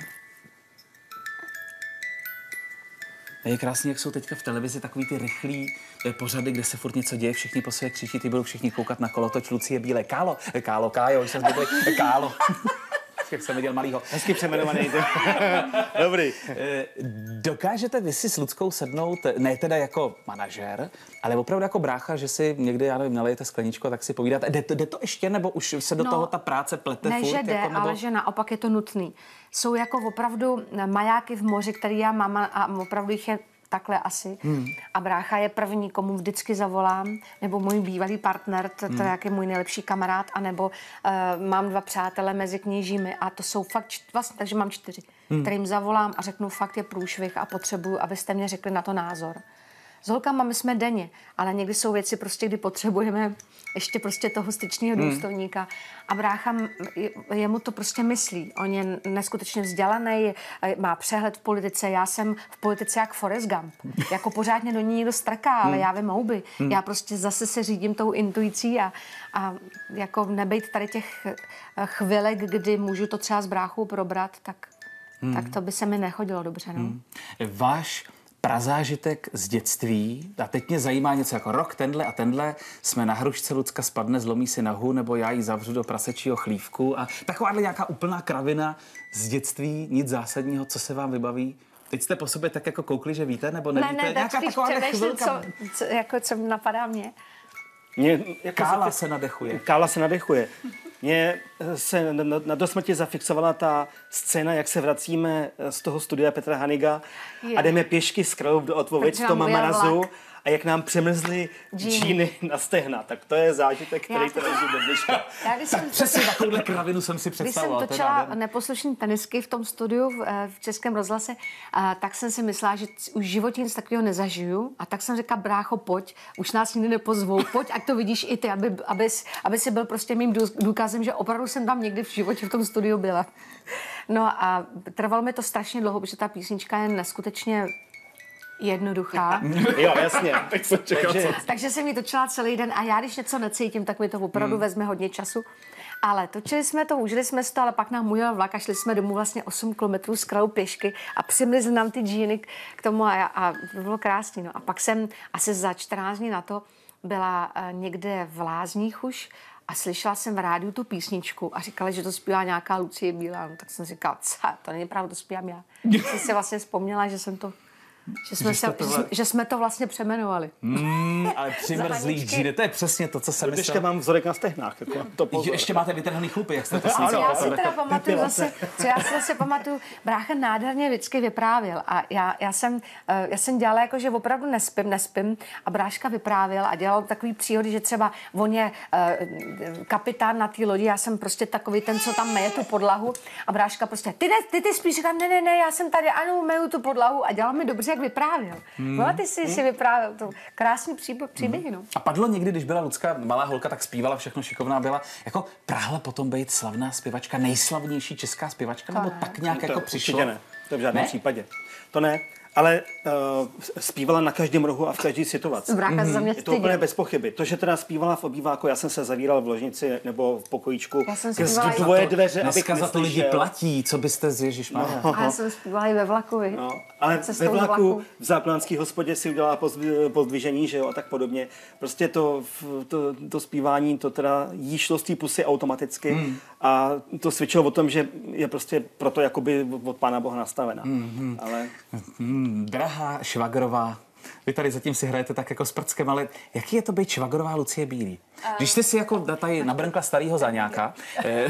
Je krásný, jak jsou teďka v televizi takový ty rychlý eh, pořady, kde se furt něco děje, všichni po sobě křičí, ty budou všichni koukat na kolotoč Lucie Bílé. Kálo, eh, Kálo, Kájo, už jsem zbytli, eh, Kálo. Jak jsem viděl malýho. Hezky přejmenovaný. Dobrý. Eh, Dokážete vy si s Luckou sednout, eh, ne teda jako manažer, ale opravdu jako brácha, že si někdy, já nevím, nalejete skleničko, tak si povídáte. Jde to, jde to ještě, nebo už se do No, toho ta práce plete Ne, furt? že jde, jako, nebo... ale že naopak je to nutný. Jsou jako opravdu majáky v moři, který já mám a- a opravdu jich je takhle asi. Hmm. A brácha je první, komu vždycky zavolám, nebo můj bývalý partner, to, to je můj nejlepší kamarád, anebo uh, mám dva přátele mezi kněžími a to jsou fakt, čt- vlastně, takže mám čtyři, hmm. kterým zavolám a řeknu, fakt je průšvih a potřebuju, abyste mě řekli na to názor. S holkama my jsme denně, ale někdy jsou věci prostě, kdy potřebujeme ještě prostě toho styčného Hmm. důstojníka. A brácha, m- je- jemu to prostě myslí. On je neskutečně vzdělaný, má přehled v politice. Já jsem v politice jak Forrest Gump. Jako pořádně do ní někdo strká, ale já vím houby. Já prostě zase se řídím tou intuicí a, a jako nebejt tady těch eh, chvilek, kdy můžu to třeba s bráchou probrat, tak, tak to by se mi nechodilo dobře. No. Váš prazážitek z dětství, a teď mě zajímá něco jako rok tenhle a tenhle, jsme na hrušce, Lucka spadne, zlomí si nohu, nebo já ji zavřu do prasečího chlívku a takováhle nějaká úplná kravina z dětství, nic zásadního, co se vám vybaví? Teď jste po sobě tak jako koukli, že víte, nebo nevíte? Ne, ne, tak nějaká spíš takováhle přemýšlím, chvilka. co, co, jako, co napadá mě. Mě, jako Kála se, se nadechuje. Kála se nadechuje. Mně se na, na, na dosmrti zafixovala ta scéna, jak se vracíme z toho studia Petra Haniga Je. a jdeme pěšky z Kralov do Otvovic Protože v tom nám ujel mrazu vlak. a jak nám přemrzly Džíny. džíny na stehna. Tak to je zážitek, který Já- to nežiju do dneška. Já když Tak jsem, přesně takovouhle kravinu jsem si když jsem představoval. to je točila nádherný. neposlušný tenisky v tom studiu v, eh, v Českém rozhlase, a tak jsem si myslela, že c- už v životě nic takového nezažiju. A tak jsem řekla, brácho, pojď, už nás nikdy nepozvou, pojď, ať to vidíš i ty, aby, abys, aby si byl prostě mým dů- důkazem, že opravdu jsem tam někdy v životě v tom studiu byla. No a trvalo mi to strašně dlouho, protože ta písnička je neskutečně jednoduchá. Jo, jasně. Teď jsem čekal, Takže- co- Takže jsem ji točila celý den a já, když něco necítím, tak mi to opravdu hmm. vezme hodně času. Ale točili jsme to, užili jsme si to, ale pak nám ujel vlak a šli jsme domů vlastně osm kilometrů z Kralu pěšky a přimlizli nám ty džíny k tomu a, a to bylo krásný. No. A pak jsem asi za čtrnáct dní na to byla uh, někde v Lázních už a slyšela jsem v rádiu tu písničku a říkala, že to zpívá nějaká Lucie Bílá. No, tak jsem si říkala, co, to není pravda, to zpívám já. Jsem si vlastně vzpomněla, že jsem to Že jsme, Že jste se, to že, vla- jsme, že jsme to vlastně přemenovali. Mm, ale přimrzlý Za džíny, to je přesně to, co jsem Ještě myslel. mám vzorek na stehnách. Jako to pozor. Ještě máte vytrhaný chlupy, jak jste to Co slízali. já si teda pamatuju zase, co já si zase pamatuju, brácha nádherně vždycky vyprávěl a já, já, jsem, eh, já jsem dělala jako, že opravdu nespím, nespím a bráška vyprávěl a dělal takový příhody, že třeba on je eh, kapitán na té lodi, já jsem prostě takový ten, co tam meje tu podlahu a bráška prostě, ty, ne, ty, ty spíš, říkám, ne, ne, ne, já jsem tady, ano, meju tu podlahu a dělal mi dobře, jak vyprávěl. Hmm. No a ty si, si vyprávěl, to krásný příběh, příběhy, no. A padlo někdy, když byla Lucka malá holka, tak zpívala, všechno šikovná byla, jako práhla potom být slavná zpěvačka, nejslavnější česká zpěvačka, nebo ne. tak nějak To jako určitě přišlo? ne, to v žádném Ne? případě. To ne, ale uh, zpívala na každém rohu a v každé situaci. Brácha se za mě Je to úplně styděl. bez pochyby. To, že teda zpívala v obýváku, já jsem se zavíral v ložnici nebo v pokojíčku, Já jsem ke zpívala zdu i- tvoje dveře, abych Dneska za to lidi neslyšel. platí, co byste z Ježišmarja. A já jsem zpívala i ve vlaku, vi? No, ale Cestou ve z vlaku, vlaku. v zákonské hospodě si udělala pozdvi- pozdvižení, že jo, a tak podobně. Prostě to, v- to, to zpívání, to teda jí šlo z té pusy automaticky hmm. a to svědčilo o tom, že je prostě proto jakoby od Pána Boha nastavená. Hmm. Ale Hmm, drahá švagrová, vy tady zatím si hrajete tak jako s prckem, ale jaký je to být švagrová Lucie Bílý? Když jste si jako tady nabrnkla starýho zaňáka, eh,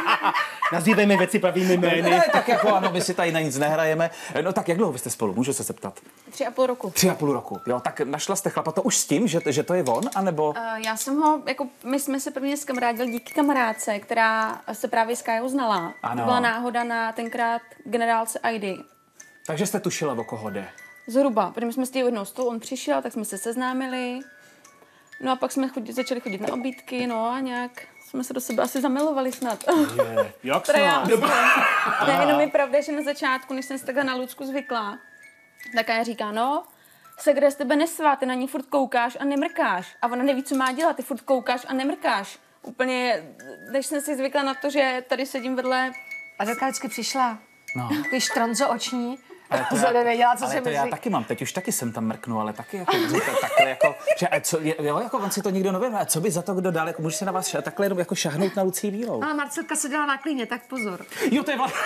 nazývejme věci pravými jmény. ne, tak jako ano, my si tady na nic nehrajeme. No tak jak dlouho vy jste spolu, můžu se zeptat? Tři a půl roku. Tři a půl roku, jo, tak našla jste chlapa to už s tím, že, že to je on, anebo? Uh, já jsem ho, jako my jsme se prvně skamarádili díky kamarádce, která se právě s Kajou znala. Ano. To byla náhoda na tenkrát generálce I D. Takže jste tušila, o koho jde. Zhruba, protože my jsme s tím jednou stolu, on přišel, tak jsme se seznámili. No a pak jsme chodit, začali chodit na obídky, no a nějak jsme se do sebe asi zamilovali snad. Je, jak Teda já snad? asi. Ne, jenom je pravda, že na začátku, než jsem se takhle na Lucku zvykla, tak Kaja říká, no, Segra z tebe nesvá, ty na ní furt koukáš a nemrkáš. A ona neví, co má dělat, ty furt koukáš a nemrkáš. Úplně, než jsem si zvykla na to, že tady sedím vedle. A Adelka vždycky přišla, No. ty štronzo oční, Ale to, to nevěděla, co ale si to já myslí. taky mám, teď už taky jsem tam mrknu, ale taky jako, říká, takhle jako, že, a co, je- jo, jako on si to nikdo nevěděl, a co by za to kdo dal, jako může se na vás ša- takhle jenom jako šahnout na Lucii Bílou. Ale Marcelka seděla na klíně, tak pozor. Jo, to je vlastně...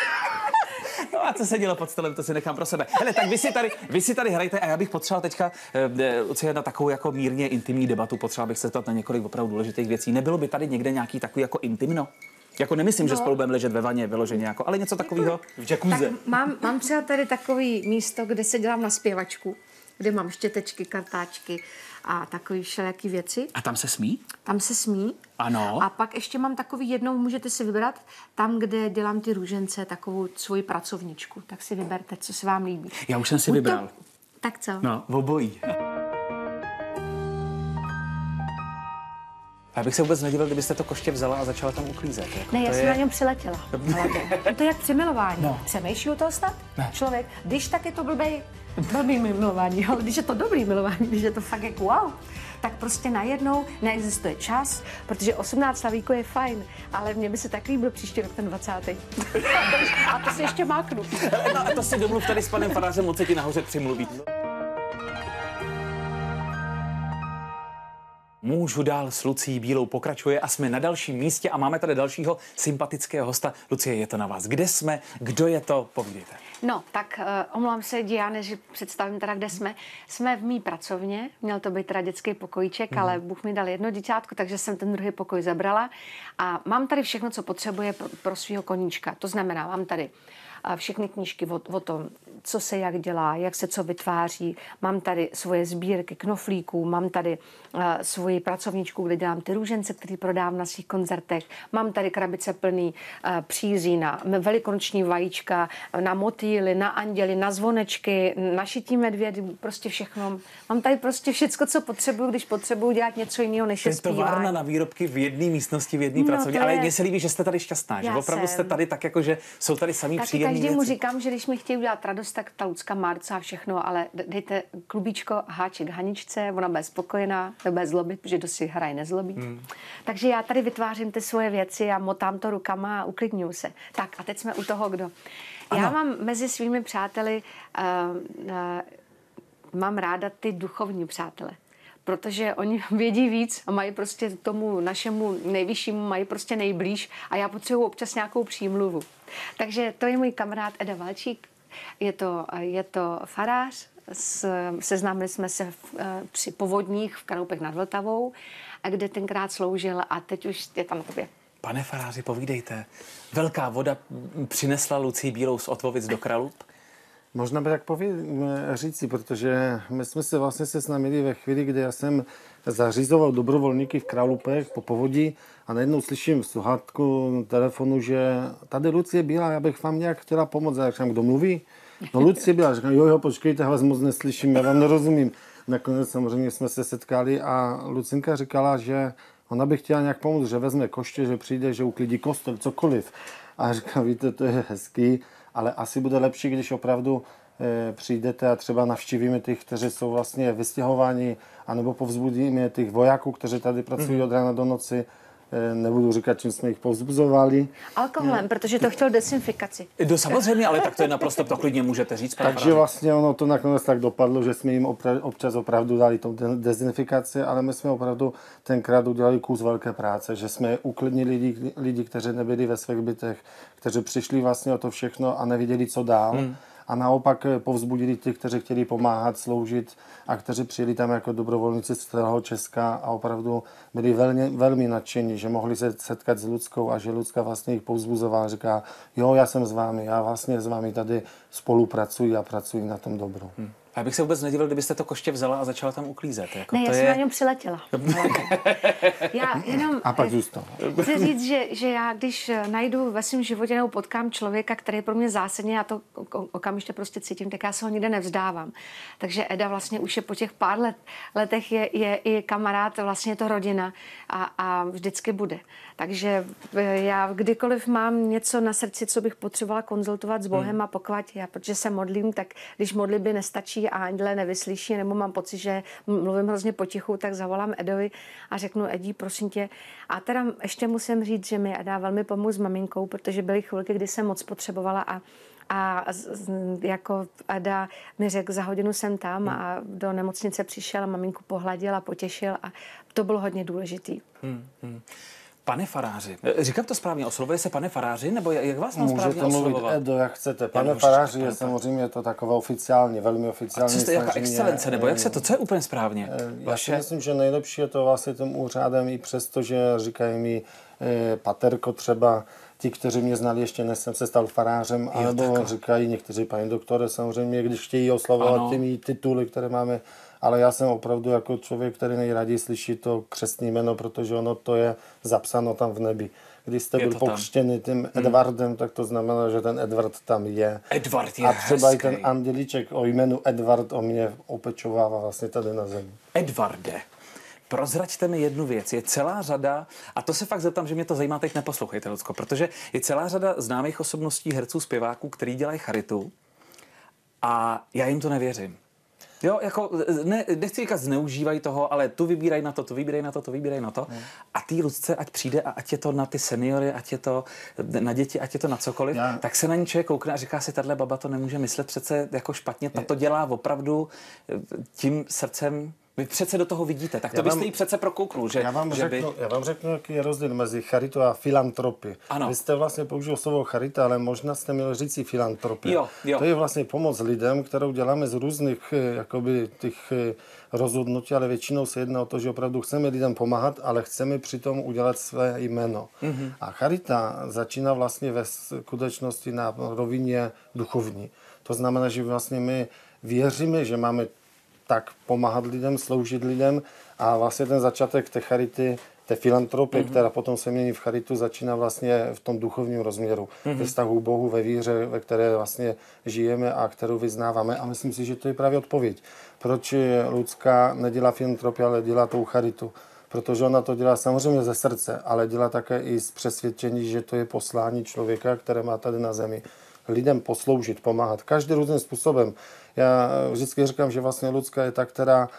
No a co se dělo pod stolem, to si nechám pro sebe. Hele, tak vy si tady, vy si tady hrajte a já bych potřeboval teďka eh, Lucie, na takovou jako mírně intimní debatu, potřeboval bych se zeptat na několik opravdu důležitých věcí. Nebylo by tady někde nějaký takový jako intimno? Jako nemyslím, no. že spolu budeme ležet ve vaně vyloženě, jako, ale něco takového. V jacuzzi. Mám, mám třeba tady takový místo, kde se dělám na zpěvačku, kde mám štětečky, kartáčky a takový všelijaký věci. A tam se smí? Tam se smí. Ano. A pak ještě mám takový jednou, můžete si vybrat, tam, kde dělám ty růžence, takovou svoji pracovničku. Tak si vyberte, co se vám líbí. Já už jsem si Buď vybral. To, Tak co? No, obojí. Já bych se vůbec nedivil, kdybyste to koště vzala a začala tam uklízet. Jako, Ne, já to jsem je... na něm přiletěla. Je to jak při milování. No. Přemýšlí u toho snad? Ne. Člověk, když tak je to blbej, blbý milování, ale když je to dobrý milování, když je to fakt jako wow, tak prostě najednou neexistuje čas, protože osmnáct slavíků je fajn, ale mně by se tak líbil příští rok ten dvacátý A to si ještě máknu. No a to si domluv tady s panem farářem, on se ti nahoře přimluví. Můžu dál s Lucií Bílou pokračuje a jsme na dalším místě a máme tady dalšího sympatického hosta. Lucie, je to na vás. Kde jsme? Kdo je to? Povídejte. No, tak uh, omlouvám se, Diane, že představím teda, kde jsme. Jsme v mý pracovně, měl to být teda dětský pokojíček, mm. ale Bůh mi dal jedno děťátko, takže jsem ten druhý pokoj zabrala. A mám tady všechno, co potřebuje pro, pro svého koníčka. To znamená, mám tady uh, všechny knížky o, o tom, co se jak dělá, jak se co vytváří. Mám tady svoje sbírky knoflíků, mám tady uh, svoji pracovničku, kde dělám ty růžence, které prodávám na svých koncertech. Mám tady krabice plný uh, přízí na velikonoční vajíčka, na motýly, na anděly, na zvonečky, na šití medvědy, prostě všechno. Mám tady prostě všecko, co potřebuju, když potřebuju dělat něco jiného, než To je je továrna zpívání. na výrobky v jedné místnosti, v jedné No, pracovně, to ale je- mně se líbí, že jste tady šťastná, že Já opravdu jsem. jste tady tak jako, že jsou tady samý Taky příjemné každému věci. říkám, že když mi chtějí udělat radost, tak ta Lucka má docela všechno, ale d- dejte klubíčko a háček Haničce, ona bude spokojená, bude zlobit, protože kdo si hraje nezlobí. Hmm. Takže já tady vytvářím ty svoje věci a motám to rukama a uklidňuju se. Tak a teď jsme u toho, kdo. Ano. Já mám mezi svými přáteli, uh, uh, mám ráda ty duchovní přátele. Protože oni vědí víc a mají prostě tomu našemu nejvyššímu mají prostě nejblíž a já potřebuji občas nějakou přímluvu. Takže to je můj kamarád Eda Valčík, je to, je to farář, s, seznámili jsme se v, při povodních v Kraloupech nad Vltavou, kde tenkrát sloužil a teď už je tam na tobě. Pane faráři, povídejte. Velká voda přinesla Lucii Bílou z Otvovic do Kralup? Možná by tak pověd, říci, protože my jsme se vlastně seznámili ve chvíli, kdy já jsem zařizoval dobrovolníky v Kralupech po povodí a najednou slyším v sluchátku telefonu, že tady Lucie Bílá, já bych vám nějak chtěla pomoct. A já říkám, kdo mluví? No Lucie Bílá. Říkám, jo, jo, počkejte, já vás moc neslyším, já vám nerozumím. Nakonec samozřejmě jsme se setkali a Lucinka říkala, že ona by chtěla nějak pomoct, že vezme koště, že přijde, že uklidí kostel, cokoliv. A říkám, víte, to je hezký, ale asi bude lepší, když opravdu e, přijdete a třeba navštívíme těch, kteří jsou vlastně vystěhováni, anebo povzbudíme těch vojáků, kteří tady pracují od rána do noci. E, nebudu říkat, čím jsme jich povzbuzovali. Alkoholem, ne. Protože to chtěl desinfikaci. No samozřejmě, ale tak to je naprosto, to klidně můžete říct, pane Takže faráři. vlastně ono to nakonec tak dopadlo, že jsme jim opra- občas opravdu dali tu de- dezinfikaci, ale my jsme opravdu tenkrát udělali kus velké práce, že jsme uklidnili lidi, lidi, kteří nebyli ve svých bytech, kteří přišli vlastně o to všechno a neviděli, co dál. Hmm. A naopak povzbudili ty, kteří chtěli pomáhat, sloužit a kteří přijeli tam jako dobrovolníci z celého Česka a opravdu byli velmi, velmi nadšení, že mohli se setkat s Luckou a že Lucka vlastně jich povzbuzovala, říká, jo, já jsem s vámi, já vlastně s vámi tady spolupracuji a pracuji na tom dobru. Hmm. Já bych se vůbec nedivil, kdybyste to koště vzala a začala tam uklízet. Jako Ne, to já je... jsem na něm přiletěla. Já jenom A pak zůstal. chci říct, že, že já, když najdu ve svém životě nebo potkám člověka, který je pro mě zásadně, já to okamžitě prostě cítím, tak já se ho nikde nevzdávám. Takže Eda vlastně už je po těch pár let, letech je, je i kamarád, vlastně je to rodina a, a vždycky bude. Takže já kdykoliv mám něco na srdci, co bych potřebovala konzultovat s Bohem hmm. a pokovat, já, protože se modlím, tak když modlitby nestačí a anděle nevyslyší, nebo mám pocit, že mluvím hrozně potichu, tak zavolám Edovi a řeknu, Edi, prosím tě. A teda ještě musím říct, že mi Eda velmi pomohl s maminkou, protože byly chvilky, kdy jsem moc potřebovala a A jako Eda mi řekl, za hodinu jsem tam a do nemocnice přišel a maminku pohladil a potěšil a to bylo hodně důležitý. Hmm, hmm. Pane faráři, říkám to správně, oslovuje se pane faráři, nebo jak vás mám správně Můžete mluvit oslovovat? Edo, jak chcete. Pane faráři je samozřejmě to takové oficiální, velmi oficiální. A co jste, jaká samozřejmě, excelence, nebo jak se to, co je úplně správně? Já si myslím, že nejlepší je to vlastně tím úřadem, i přesto, že říkají mi eh, paterko třeba, ti, kteří mě znali, ještě než jsem se stal farářem, alebo říkají někteří paní doktore, samozřejmě, když chtějí oslavovat těmi tituly, které máme, ale já jsem opravdu jako člověk, který nejraději slyší to křestní jméno, protože ono to je zapsáno tam v nebi. když jste Je byl to tam. pokřtěný tím Edvardem, tak to znamená, že ten Edvard tam je. Edvard je A třeba i hezký. ten andělíček o jménu Edvard o mě opečovává vlastně tady na zemi. Edvarde, prozraďte mi jednu věc. Je celá řada, a to se fakt zeptám, že mě to zajímá, teď neposlouchejte, Lucko, protože je celá řada známých osobností, herců, zpěváků, který dělají charitu a já jim to nevěřím. Jo, jako, ne, nechci říkat zneužívají toho, ale tu vybírají na to, tu vybírají na to, tu vybírají na to. Hmm. A té Lucce, ať přijde a ať je to na ty seniory, ať je to na děti, ať je to na cokoliv, Já. tak se na ní člověk koukne a říká si, tahle baba to nemůže myslet přece jako špatně, ta to dělá opravdu tím srdcem. Vy přece do toho vidíte, tak to já byste vám, jí přece prokouknul, že, já vám, že řeknu, by... Já vám řeknu, jaký je rozdíl mezi charitou a filantropii. Ano. Vy jste vlastně použil slovo charita, ale možná jste měli říct i filantropie. Jo, jo. To je vlastně pomoc lidem, kterou děláme z různých jakoby, těch rozhodnutí, ale většinou se jedná o to, že opravdu chceme lidem pomáhat, ale chceme přitom udělat své jméno. Mm-hmm. A charita začíná vlastně ve skutečnosti na rovině duchovní. To znamená, že vlastně my věříme, že máme tak pomáhat lidem, sloužit lidem a vlastně ten začátek té charity, té filantropie, mm-hmm. která potom se mění v charitu, začíná vlastně v tom duchovním rozměru. Mm-hmm. Ve vztahu k Bohu, ve víře, ve které vlastně žijeme a kterou vyznáváme. A myslím si, že to je právě odpověď. Proč Lucka nedělá filantropii, ale dělá tou charitu? Protože ona to dělá samozřejmě ze srdce, ale dělá také i z přesvědčení, že to je poslání člověka, které má tady na zemi. Lidem posloužit, pomáhat, každý různým způsobem. Já vždycky říkám, že vlastně Lucka je ta, která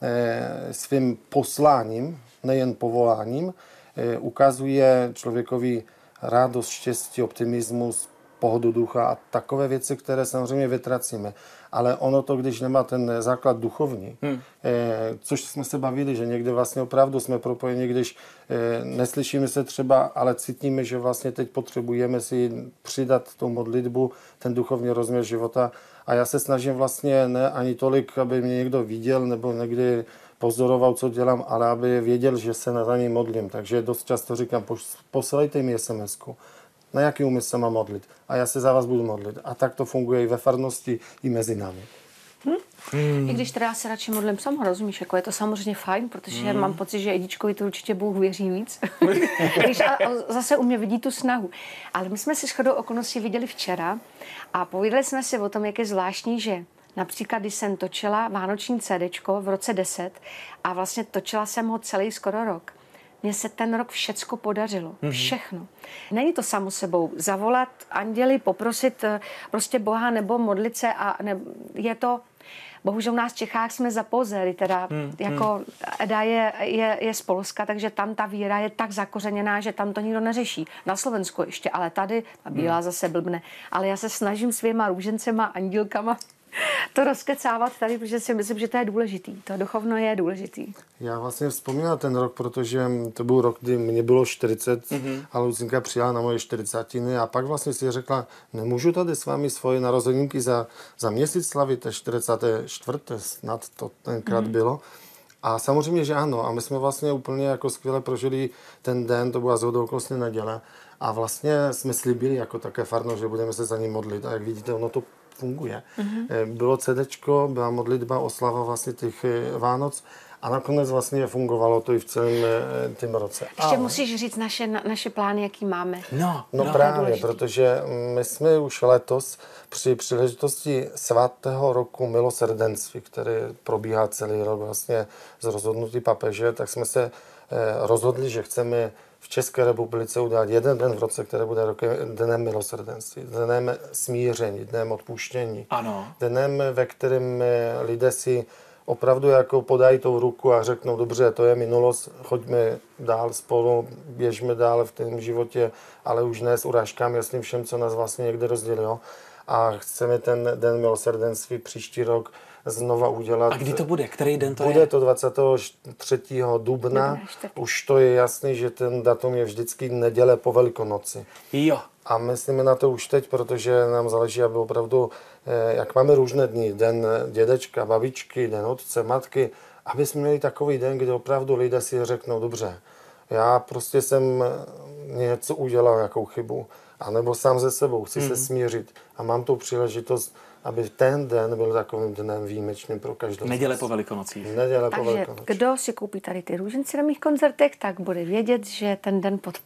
eh, svým posláním, nejen povoláním, eh, ukazuje člověkovi radost, štěstí, optimismus, pohodu ducha a takové věci, které samozřejmě vytracíme. Ale ono to, když nemá ten základ duchovní, hmm. eh, což jsme se bavili, že někde vlastně opravdu jsme propojeni, když eh, neslyšíme se třeba, ale cítíme, že vlastně teď potřebujeme si přidat tu modlitbu, ten duchovní rozměr života. A já se snažím vlastně ne ani tolik, aby mě někdo viděl nebo někdy pozoroval, co dělám, ale aby věděl, že se na něj modlím. Takže dost často říkám, posílejte mi es em esku. Na jaký úmysl se mám modlit. A já se za vás budu modlit. A tak to funguje i ve farnosti, i mezi námi. Hmm? Hmm. I když teda se radši modlím sama, rozumíš, jako je to samozřejmě fajn, protože hmm. mám pocit, že Edičkovi to určitě Bůh věří víc. Když a, a zase u mě vidí tu snahu. Ale my jsme si shodou okolností viděli včera a povídali jsme si o tom, jak je zvláštní, že například, když jsem točila vánoční cédéčko v roce deset a vlastně točila jsem ho celý skoro rok, mně se ten rok všecko podařilo. Mm-hmm. Všechno. Není to samo sebou. Zavolat anděli, poprosit prostě Boha nebo modlit se a ne, je to... Bohužel u nás v Čechách jsme zapozeli, teda mm, jako mm. Eda je, je, je z Polska, takže tam ta víra je tak zakořeněná, že tam to nikdo neřeší. Na Slovensku ještě, ale tady ta bílá mm. zase blbne. Ale já se snažím svýma růžencema, andílkama to rozkecávat tady, protože si myslím, že to je důležitý. To duchovno je důležitý. Já vlastně vzpomínám ten rok, protože to byl rok, kdy mě bylo čtyřicet mm-hmm. a Lucinka přijela na moje čtyřicátiny a pak vlastně si řekla, nemůžu tady s vámi svoje narozeninky za, za měsíc slavit, čtyřicáté čtvrté snad to tenkrát mm-hmm. bylo. A samozřejmě, že ano. A my jsme vlastně úplně jako skvěle prožili ten den, to byla zhodou okolností neděle. A vlastně jsme slíbili jako také farno, že budeme se za ní modlit. A jak vidíte, ono to funguje. Mm-hmm. Bylo cédéčko, byla modlitba, oslava vlastně těch Vánoc a nakonec vlastně fungovalo to i v celém tím roce. Ještě Ale... musíš říct naše, naše plány, jaký máme. No, no, no právě, protože my jsme už letos při příležitosti svatého roku milosrdenství, který probíhá celý rok vlastně z rozhodnutí papeže, tak jsme se rozhodli, že chceme v České republice udělat jeden den v roce, který bude rokem dnem milosrdenství, dnem smíření, dnem odpuštění. Ano. Dnem, ve kterém lidé si opravdu jako podají tou ruku a řeknou, dobře, to je minulost, choďme dál spolu, běžme dál v tom životě, ale už ne s urážkami a s tím všem, co nás vlastně někde rozdělilo. A chceme ten den milosrdenství příští rok znova udělat. A kdy to bude? Který den to bude je? Bude to dvacátého třetího dubna. Už to je jasný, že ten datum je vždycky neděle po Velikonoci. Jo. A myslíme na to už teď, protože nám záleží, aby opravdu, jak máme různé dny, den dědečka, babičky, den otce, matky, aby jsme měli takový den, kde opravdu lidé si řeknou, dobře, já prostě jsem něco udělal, jakou chybu, anebo sám ze sebou, chci mm. se smířit a mám tu příležitost, aby ten den byl takovým dnem výjimečným pro každou. Neděle po Velikonocích. Neděle Takže po Velikonocích. kdo si koupí tady ty růžence na mých koncertech, tak bude vědět, že ten den podpoří.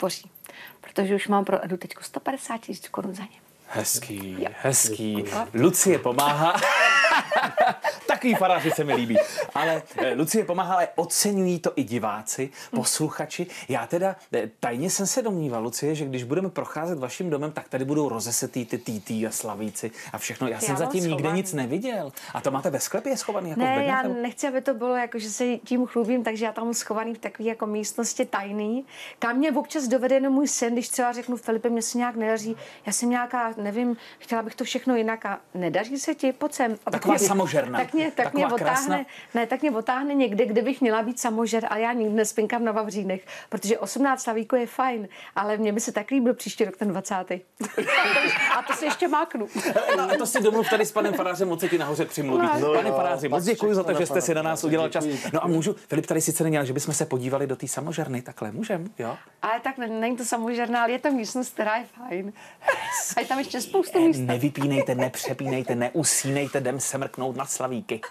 protože už mám pro Edu teďko sto padesát tisíc korun za ně. Hezký, jo. hezký. Lucie pomáhá. Takový faráři se mi líbí. Ale Lucie pomáhá, ale oceňují to i diváci, posluchači. Já teda tajně jsem se domníval, Lucie, že když budeme procházet vaším domem, tak tady budou rozesetý ty títí a slavíci a všechno. Já, já jsem zatím schovaný. Nikde nic neviděl. A to máte ve sklepě schovaný? Jako ne, já nechci, aby to bylo jako, že se tím chlubím, takže já tam mám schovaný v takové jako místnosti tajný. Kam mě občas dovede jenom můj sen, když třeba řeknu, Filipe, mě se nějak nedaří, já jsem nějaká, nevím, chtěla bych to všechno jinak a nedaří se ti, pojď sem. A taková mě, samožerná. Tak mě, tak mě otáhne, ne, tak mě otáhne někde, kde bych měla být samožer, a já nikdy nespinkám na Vavřínech, protože osmnáct slavíků je fajn, ale mně by se tak líbil příští rok ten dvacátý A to si ještě máknu. No, to si domluv tady s panem farářem, moc se ti nahoře přimluví. No, pane faráři, moc děkuji za to, že jste si na nás udělal čas. No a můžu, Filip tady sice není, ale že bychom se podívali do té samožerny, takhle můžem, jo? Ale tak není to samožerná, ale je to místnost, která je fajn. A je tam ještě spoustu míst. Nevypínejte, nepřepínejte, neusínejte, jdem se mrknout na slavíky.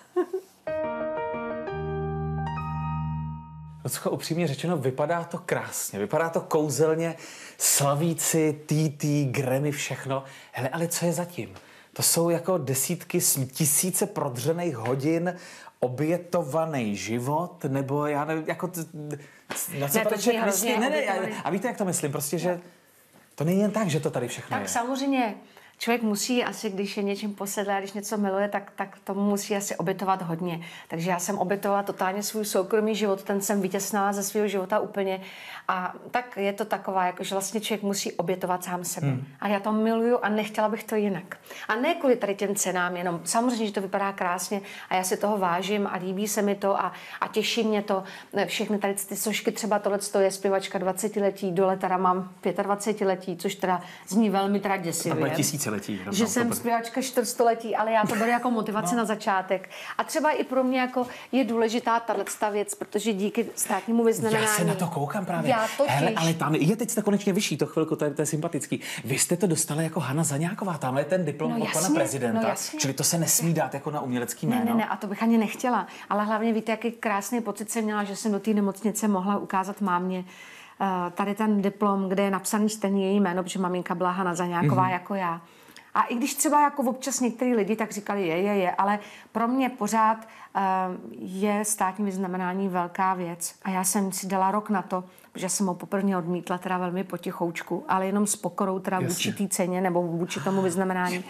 Lucko, upřímně řečeno, vypadá to krásně, vypadá to kouzelně, slavíci, títí, Grammy, všechno. Hele, ale co je zatím? To jsou jako desítky, tisíce prodřených hodin, obětovaný život, nebo já nevím, jako... T, na co ne, tady člověk myslí? Ne, ne, obětovaný. a víte, jak to myslím? Prostě, že to není jen tak, že to tady všechno tak je. Tak samozřejmě člověk musí asi, když je něčím posedlý, když něco miluje, tak, tak tomu musí asi obětovat hodně. Takže já jsem obětovala totálně svůj soukromý život, ten jsem vytěsnala ze svého života úplně. A tak je to taková, jako, že vlastně člověk musí obětovat sám sebe. Hmm. A já to miluju a nechtěla bych to jinak. A ne kvůli tady těm cenám, jenom samozřejmě, že to vypadá krásně a já si toho vážím a líbí se mi to a, a těší mě to. Všechny tady ty sošky, třeba tohleto je zpěvačka dvacetiletí, dole teda mám pětadvacetiletí, což teda zní letí teda děsivě. Letí, že jsem zpěvačka čtyřstoletí, ale já to beru jako motivace no. na začátek. A třeba i pro mě jako je důležitá tato věc, protože díky státnímu vyznamenání. Já se na to koukám právě. Já totiž. Hele, ale tam je, teď jste konečně vyšší, to chvilku, to je, to je sympatický. Vy jste to dostala jako Hana Zaňáková, tamhle je ten diplom no, od pana prezidenta, no, čili to se nesmí dát jako na umělecký jméno. Ne, ne, ne, a to bych ani nechtěla. Ale hlavně víte, jaký krásný pocit jsem měla, že jsem do té nemocnice mohla ukázat mámě uh, tady ten diplom, kde je napsaný stejný její jméno, protože maminka byla Hana Zaňáková mm-hmm. jako já. A i když třeba jako občas některý lidi tak říkali je, je, je, ale pro mě pořád uh, je státní vyznamenání velká věc. A já jsem si dala rok na to, protože jsem ho poprvé odmítla, teda velmi potichoučku, ale jenom s pokorou teda vůči té ceně nebo vůči tomu vyznamenání.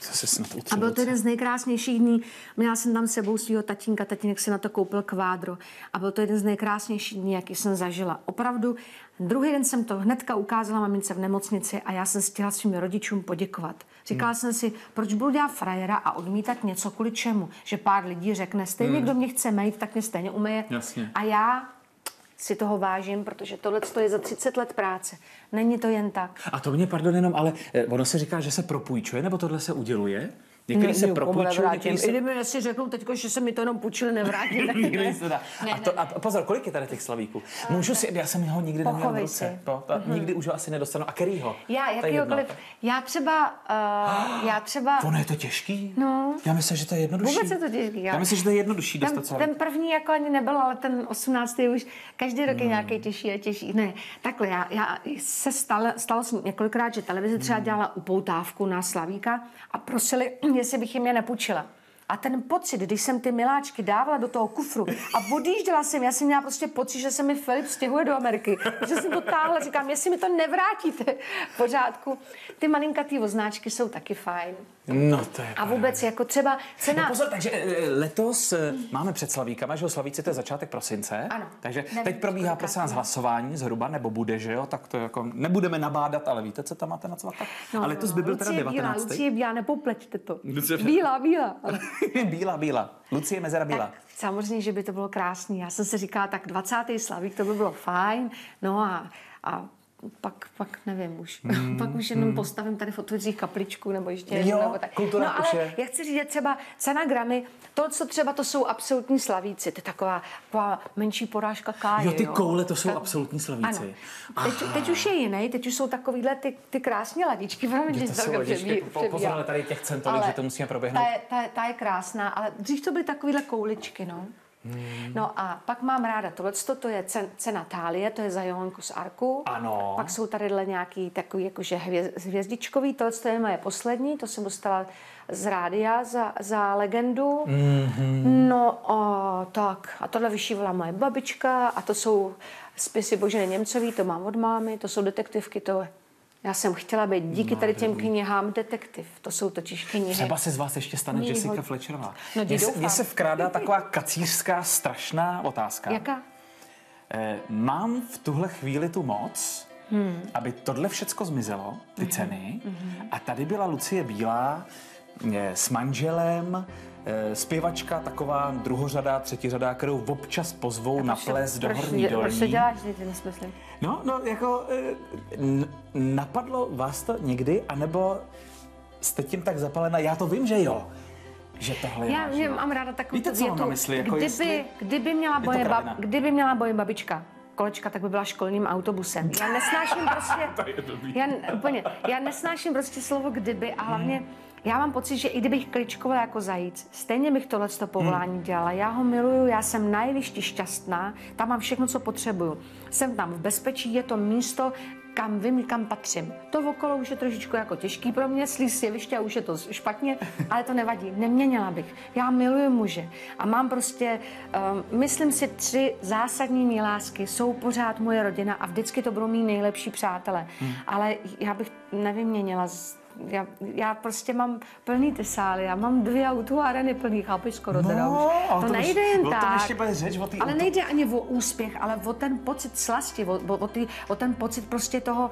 A byl to jeden z nejkrásnějších dní. Měla jsem tam s sebou svýho tatínka, tatínek si na to koupil kvádro. A byl to jeden z nejkrásnějších dní, jaký jsem zažila. Opravdu, druhý den jsem to hnedka ukázala mamince v nemocnici a já jsem chtěla svým rodičům poděkovat. Říkala hmm. jsem si, proč budu dělat frajera a odmítat něco kvůli čemu? Že pár lidí řekne, stejně hmm. kdo mě chce mít, tak mě stejně umeje. Jasně. A já si toho vážím, protože tohle je za třicet let práce. Není to jen tak. A to mě, pardon, jenom, ale ono se říká, že se propůjčuje, nebo tohle se uděluje? Některý se propůjčují, některý se... I kdyby si řeknou teď, že se mi to jenom půjčili, nevrátili. a, to, a pozor, kolik je tady těch slavíků? Můžu si, já jsem ho nikdy neměl v ruce. Po, a, mm-hmm. Nikdy už ho asi nedostanu. A kterýho? Já, jakýhokoliv. Já třeba, uh, já třeba... Ono je to těžký? No. Já myslím, že to je jednodušší. Vůbec je to těžký. Já, já myslím, že to je jednodušší ten, dostat ten první jako ani nebyl, ale ten osmnáctý už každý rok je nějaký těžší a těžší. Ne, takhle, já, já se stalo, stalo se několikrát, že televize třeba dělala upoutávku na Slavíka a prosili, jestli bych jim je nepůjčila. A ten pocit, když jsem ty miláčky dávala do toho kufru a odjížděla jsem, já jsem měla prostě pocit, že se mi Filip stěhuje do Ameriky. Že jsem to táhla, říkám, jestli mi to nevrátíte v pořádku. Ty malinkatý označky jsou taky fajn. No to je A vůbec jako třeba cena... No pozor, takže letos máme před Slavíkama, že jo, Slavíci to je začátek prosince. Ano. Takže nevím, teď probíhá prosím vás hlasování zhruba, nebo bude, že jo, tak to jako nebudeme nabádat, ale víte, co tam máte na cvakat? No, ale letos by byl teda devatenáctý. Bílá, Lucie bílá, nepopleťte to. Lucie... Bílá, bílá. bílá, bílá. Lucie Mezera bílá. Tak, samozřejmě, že by to bylo krásný. Já jsem si říkala, tak dvacátý Slavík, to by bylo fajn. No a, a pak, pak nevím už. Mm, pak už jenom mm. postavím tady v Otvicích kapličku nebo ještě jednu. Jo, nebo tak. kultura no, ale je. já chci říct, že třeba cena Grammy, to, co třeba to jsou absolutní slavíci, to je taková, taková menší porážka káje. Jo, ty jo. koule, to jsou tak, absolutní slavíci. Teď, teď už je jiný, teď už jsou takovýhle ty, ty krásné ladičky. To jsou ladičky, pozor, ale tady těch centolik, že to musíme proběhnout. Ta je, ta, ta je krásná, ale dřív to byly takovýhle kouličky, no. No a pak mám ráda tohleto, to je cen, cena Tálie, to je za Johanku z Arku. Ano. Pak jsou tady nějaký takový jakože hvěz, hvězdičkový, tohleto je moje poslední, to jsem dostala z rádia za, za legendu. Mm-hmm. No a tak, a tohle vyšívala moje babička a to jsou spisy Boženy Němcový, to mám od mámy, to jsou detektivky, to já jsem chtěla být díky tady těm knihám detektiv. To jsou totiž knihy. Třeba se z vás ještě stane Mýho... Jessica Fletcherová. No, Mně se, mně se vkrádá taková kacířská strašná otázka. Jaká? Eh, mám v tuhle chvíli tu moc, hmm. aby tohle všecko zmizelo, ty mm-hmm. ceny, mm-hmm. a tady byla Lucie Bílá eh, s manželem, eh, zpěvačka taková druhořada, třetiřada, kterou občas pozvou na ples do Horní Dolní. Proč to děláš, ty nesmysly? No, no, jako n- napadlo vás to někdy, anebo jste tím tak zapalená? Já to vím, že jo, že tohle je Já vážné. mě mám ráda takovou Víte, co mám na mysli? Jako kdyby, jestli... kdyby, měla moje bab, kdyby měla moje babička kolečka, tak by byla školním autobusem. Já nesnáším prostě... to je dobrý. Já, úplně, já nesnáším prostě slovo kdyby a hlavně já mám pocit, že i kdybych kličkovala jako zajíc, stejně bych tohleto povolání dělala. Já ho miluju, já jsem na jevišti šťastná, tam mám všechno, co potřebuju. Jsem tam v bezpečí, je to místo, kam vím, kam patřím. To okolo už je trošičku jako těžký pro mě, slíz z jeviště a už je to špatně, ale to nevadí, neměnila bych. Já miluju muže a mám prostě, um, myslím si, tři zásadní mý lásky, jsou pořád moje rodina a vždycky to budou mý nejlepší přátelé. Hmm. Ale já bych nevyměnila z Já, já prostě mám plný ty sály, já mám dvě autoareny plný, chápeš skoro no, teda už. To, to nejde jen tak. tak. Ještě bude řeč o tý ale auto... nejde ani o úspěch, ale o ten pocit slasti, o, o, o, ty, o ten pocit prostě toho,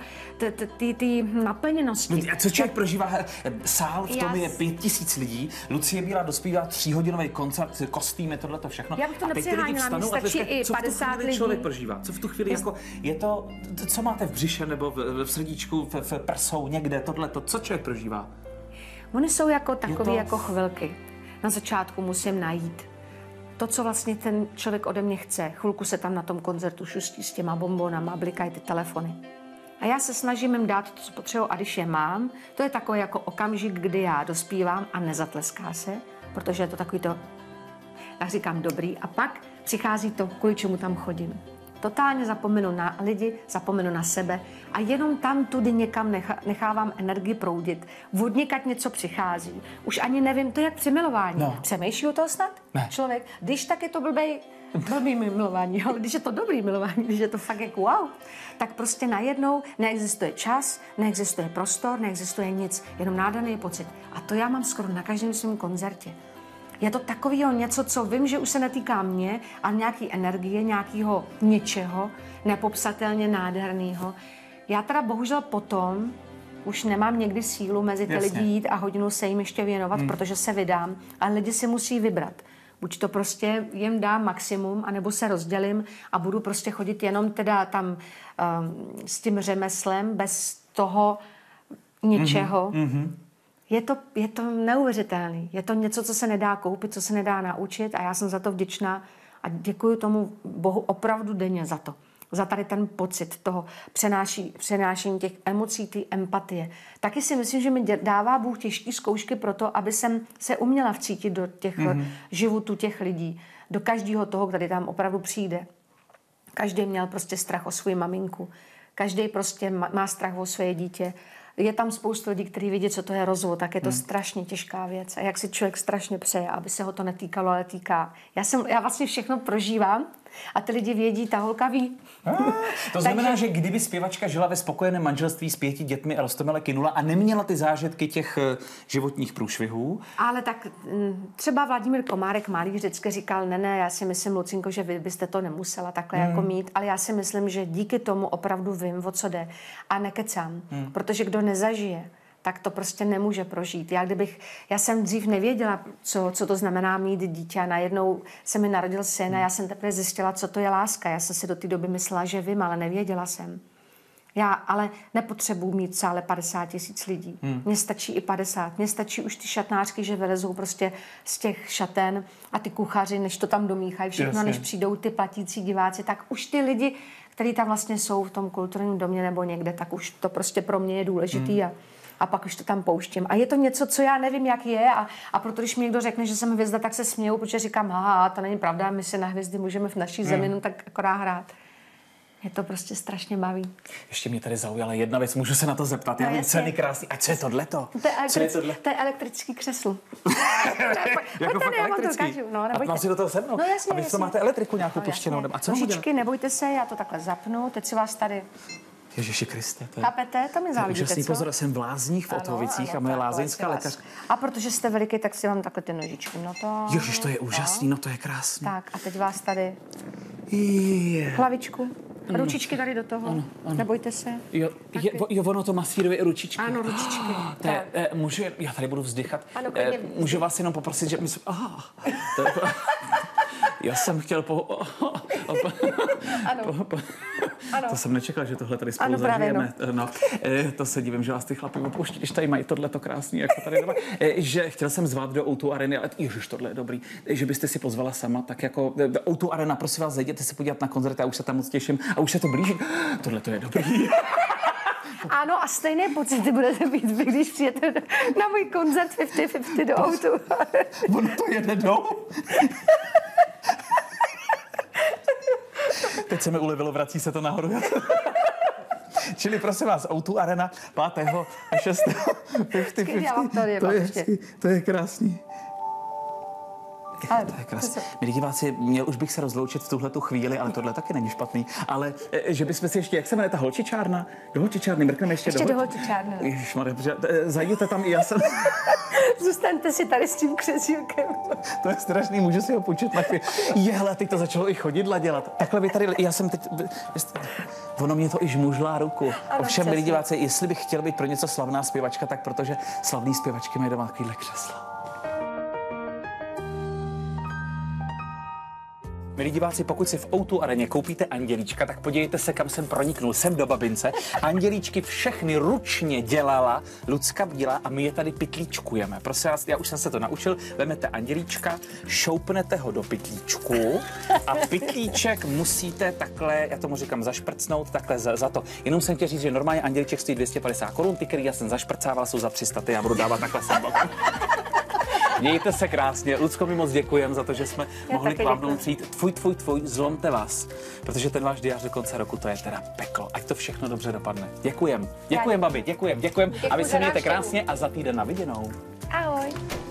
ty naplněnosti. No, a co člověk prožívá? Sál v tom já... je pět tisíc lidí, Lucie Bílá dospívá tříhodinový koncert, kostýmy, tohleto všechno. Já bych to a teď ty lidi nepřeháněla, vstanou a stačí teďka, i co padesát v tu chvíli lidí. člověk prožívá? Co v tu chvíli Jest... jako, je to, co máte v břiše nebo v, v srdíčku, v, v prsou někde, tohleto, co člověk prožívá? Ony jsou jako takové to... jako chvilky. Na začátku musím najít to, co vlastně ten člověk ode mě chce. Chvilku se tam na tom koncertu šustí s těma bombonama, blikají ty telefony. A já se snažím jim dát to, co potřebuji, a když je mám, to je takový jako okamžik, kdy já dospívám a nezatleská se, protože je to takový to, jak říkám, dobrý. A pak přichází to, kvůli čemu tam chodím. Totálně zapomenu na lidi, zapomenu na sebe a jenom tam tudy někam nechávám energii proudit. Odněkud něco přichází. Už ani nevím, to je jak při milování. No. Přemýšlí o toho snad? Ne. Člověk, když tak je to blbej, blbý milování, ale když je to dobrý milování, když je to fakt jako wow, tak prostě najednou neexistuje čas, neexistuje prostor, neexistuje nic, jenom nádherný pocit. A to já mám skoro na každém svém koncertě. Je to takového něco, co vím, že už se netýká mě, ale nějaký energie, nějakého něčeho nepopsatelně nádherného. Já teda bohužel potom už nemám někdy sílu mezi ty Jasně. lidi jít a hodinu se jim ještě věnovat, hmm. protože se vydám, ale lidi si musí vybrat. Buď to prostě jim dám maximum, anebo se rozdělím a budu prostě chodit jenom teda tam um, s tím řemeslem, bez toho něčeho. Mm-hmm. Je to, je to neuvěřitelné. Je to něco, co se nedá koupit, co se nedá naučit a já jsem za to vděčná a děkuji tomu Bohu opravdu denně za to. Za tady ten pocit toho přenáší, přenášení těch emocí, té empatie. Taky si myslím, že mi dává Bůh těžké zkoušky pro to, aby jsem se uměla vcítit do těch mm-hmm. životů těch lidí, do každého toho, který tam opravdu přijde. Každý měl prostě strach o svou maminku. Každý prostě má strach o své dítě. Je tam spoustu lidí, kteří vidí, co to je rozvod, tak je to hmm. strašně těžká věc. A jak si člověk strašně přeje, aby se ho to netýkalo, ale týká. Já, jsem, já vlastně všechno prožívám a ty lidi vědí, ta holka ví. Ah, to znamená, Takže... že kdyby zpěvačka žila ve spokojeném manželství s pěti dětmi a roztomile kynula a neměla ty zážitky těch životních průšvihů. Ale tak třeba Vladimír Komárek, malíř, vždycky říkal, ne, ne, já si myslím, Lucinko, že vy byste to nemusela takhle hmm. jako mít, ale já si myslím, že díky tomu opravdu vím, o co jde a nekecám, hmm. protože kdo nezažije, tak to prostě nemůže prožít. Já kdybych, já jsem dřív nevěděla, co, co to znamená mít dítě a najednou se mi narodil syn a já jsem teprve zjistila, co to je láska. Já jsem si do té doby myslela, že vím, ale nevěděla jsem. Já ale nepotřebuji mít v sále padesát tisíc lidí. Hmm. Mně stačí i padesát. Mně stačí už ty šatnářky, že vylezou prostě z těch šaten a ty kuchaři, než to tam domíchají všechno, Jasně. než přijdou ty platící diváci, tak už ty lidi, kteří tam vlastně jsou v tom kulturním domě nebo někde, tak už to prostě pro mě je důležitý. Hmm. A A pak už to tam pouštím. A je to něco, co já nevím, jak je. A, a proto, když mi někdo řekne, že jsem hvězda, tak se směju, protože říkám, aha, to není pravda, my se na hvězdy můžeme v naší zemi hmm. tak akorát hrát. Je to prostě strašně baví. Ještě mě tady zaujala jedna věc, můžu se na to zeptat. No, Já vím, co je krásný. A co je tohleto? To je, co je, tohle? to je elektrický křeslo. Jako fakt elektrický? No, a mám si do toho sednout? No, jasně, a vy jasně. to máte elektriku nějakou no, puštěnou? A co Trošičky, nebojte se, já to takhle zapnu. Teď si vás tady... Ježiši Kriste, to je... Chápete? To mi závidíte, úžasný co? Pozor, jsem v Lázních v Otovicích a moje lázeňská lékař. A protože jste veliký, tak si vám takhle ty nožičky. No to... Ježiš, to je úžasný, no to je krásný. Tak a teď vás tady... Yeah. Hlavičku. Ručičky tady do toho. Ano, ano. Nebojte se. Jo, je, jo, ono to masíruje i ručičky. Ano, ručičky. Oh, to je, eh, můžu, já tady budu vzdychat. Ano, eh, můžu vás jenom poprosit, že... Mysl... Ah, to je, já jsem chtěl po... Ano. po, po ano. To jsem nečekal, že tohle tady spolu ano, právě, zažijeme. No. No, eh, to se divím, že vás ty chlapi opouští, když tady mají tohleto krásný, jako tady doma. Eh, že chtěl jsem zvát do ó dva Areny, ale ježiš, tohle je dobrý. Eh, že byste si pozvala sama, tak jako do ó dva Arena, prosím vás, zajděte se podívat na koncert, já už se tam moc těším a už se to blíží. Tohle to je dobrý. Ano, a stejné pocity budete mít vy, když přijete na můj koncert padesát padesát do ó dva. Ono to jede dolů. Teď se mi ulevilo, vrací se to nahoru. Čili prosím vás, ó dva Arena pátého a šestého padesát padesát. To je hezký, to je krásný. Ale, to je krásné. Milí diváci, měl už bych se rozloučit v tuhletu chvíli, ale tohle taky není špatný. Ale že bychom si ještě, jak se jmenuje ta holčičárna? Do holčičárny, mrkneme ještě, ještě do, do holčičárny. Ježišmarja, zajděte tam i já jsem... Zůstaňte si tady s tím křesílkem. To je strašný, můžu si ho půjčit na chvíli. Je, hele, teď to začalo i chodidla dělat. Takhle vy tady, já jsem teď... Ono mě to i žmužlá ruku. Ano, ovšem, milí diváci, jestli bych chtěl být pro něco slavná zpěvačka, tak protože slavný zpěvačky mají doma takovýhle křesla. Milí diváci, pokud si v ó dva Areně koupíte andělíčka, tak podívejte se, kam jsem proniknul. Jsem do Babince. Andělíčky všechny ručně dělala Lucka Bílá a my je tady pytlíčkujeme. Prosím vás, já už jsem se to naučil. Vemete andělíčka, šoupnete ho do pytlíčku a pytlíček musíte takhle, já tomu říkám, zašprcnout takhle za, za to. Jenom jsem chtěl říct, že normálně andělíček stojí dvě stě padesát korun, ty, který já jsem zašprcával, jsou za tři sta, já budu dávat takhle sem. Mějte se krásně. Lucko, mi moc děkujem za to, že jsme já mohli k vám domů přijít. Tvůj, tvůj, tvůj, zlomte vás. Protože ten váš diář do konce roku, to je teda peklo. Ať to všechno dobře dopadne. Děkujem. Děkujem, babi, děkujem, děkujem. A vy se mějte krásně a za týden na viděnou. Ahoj.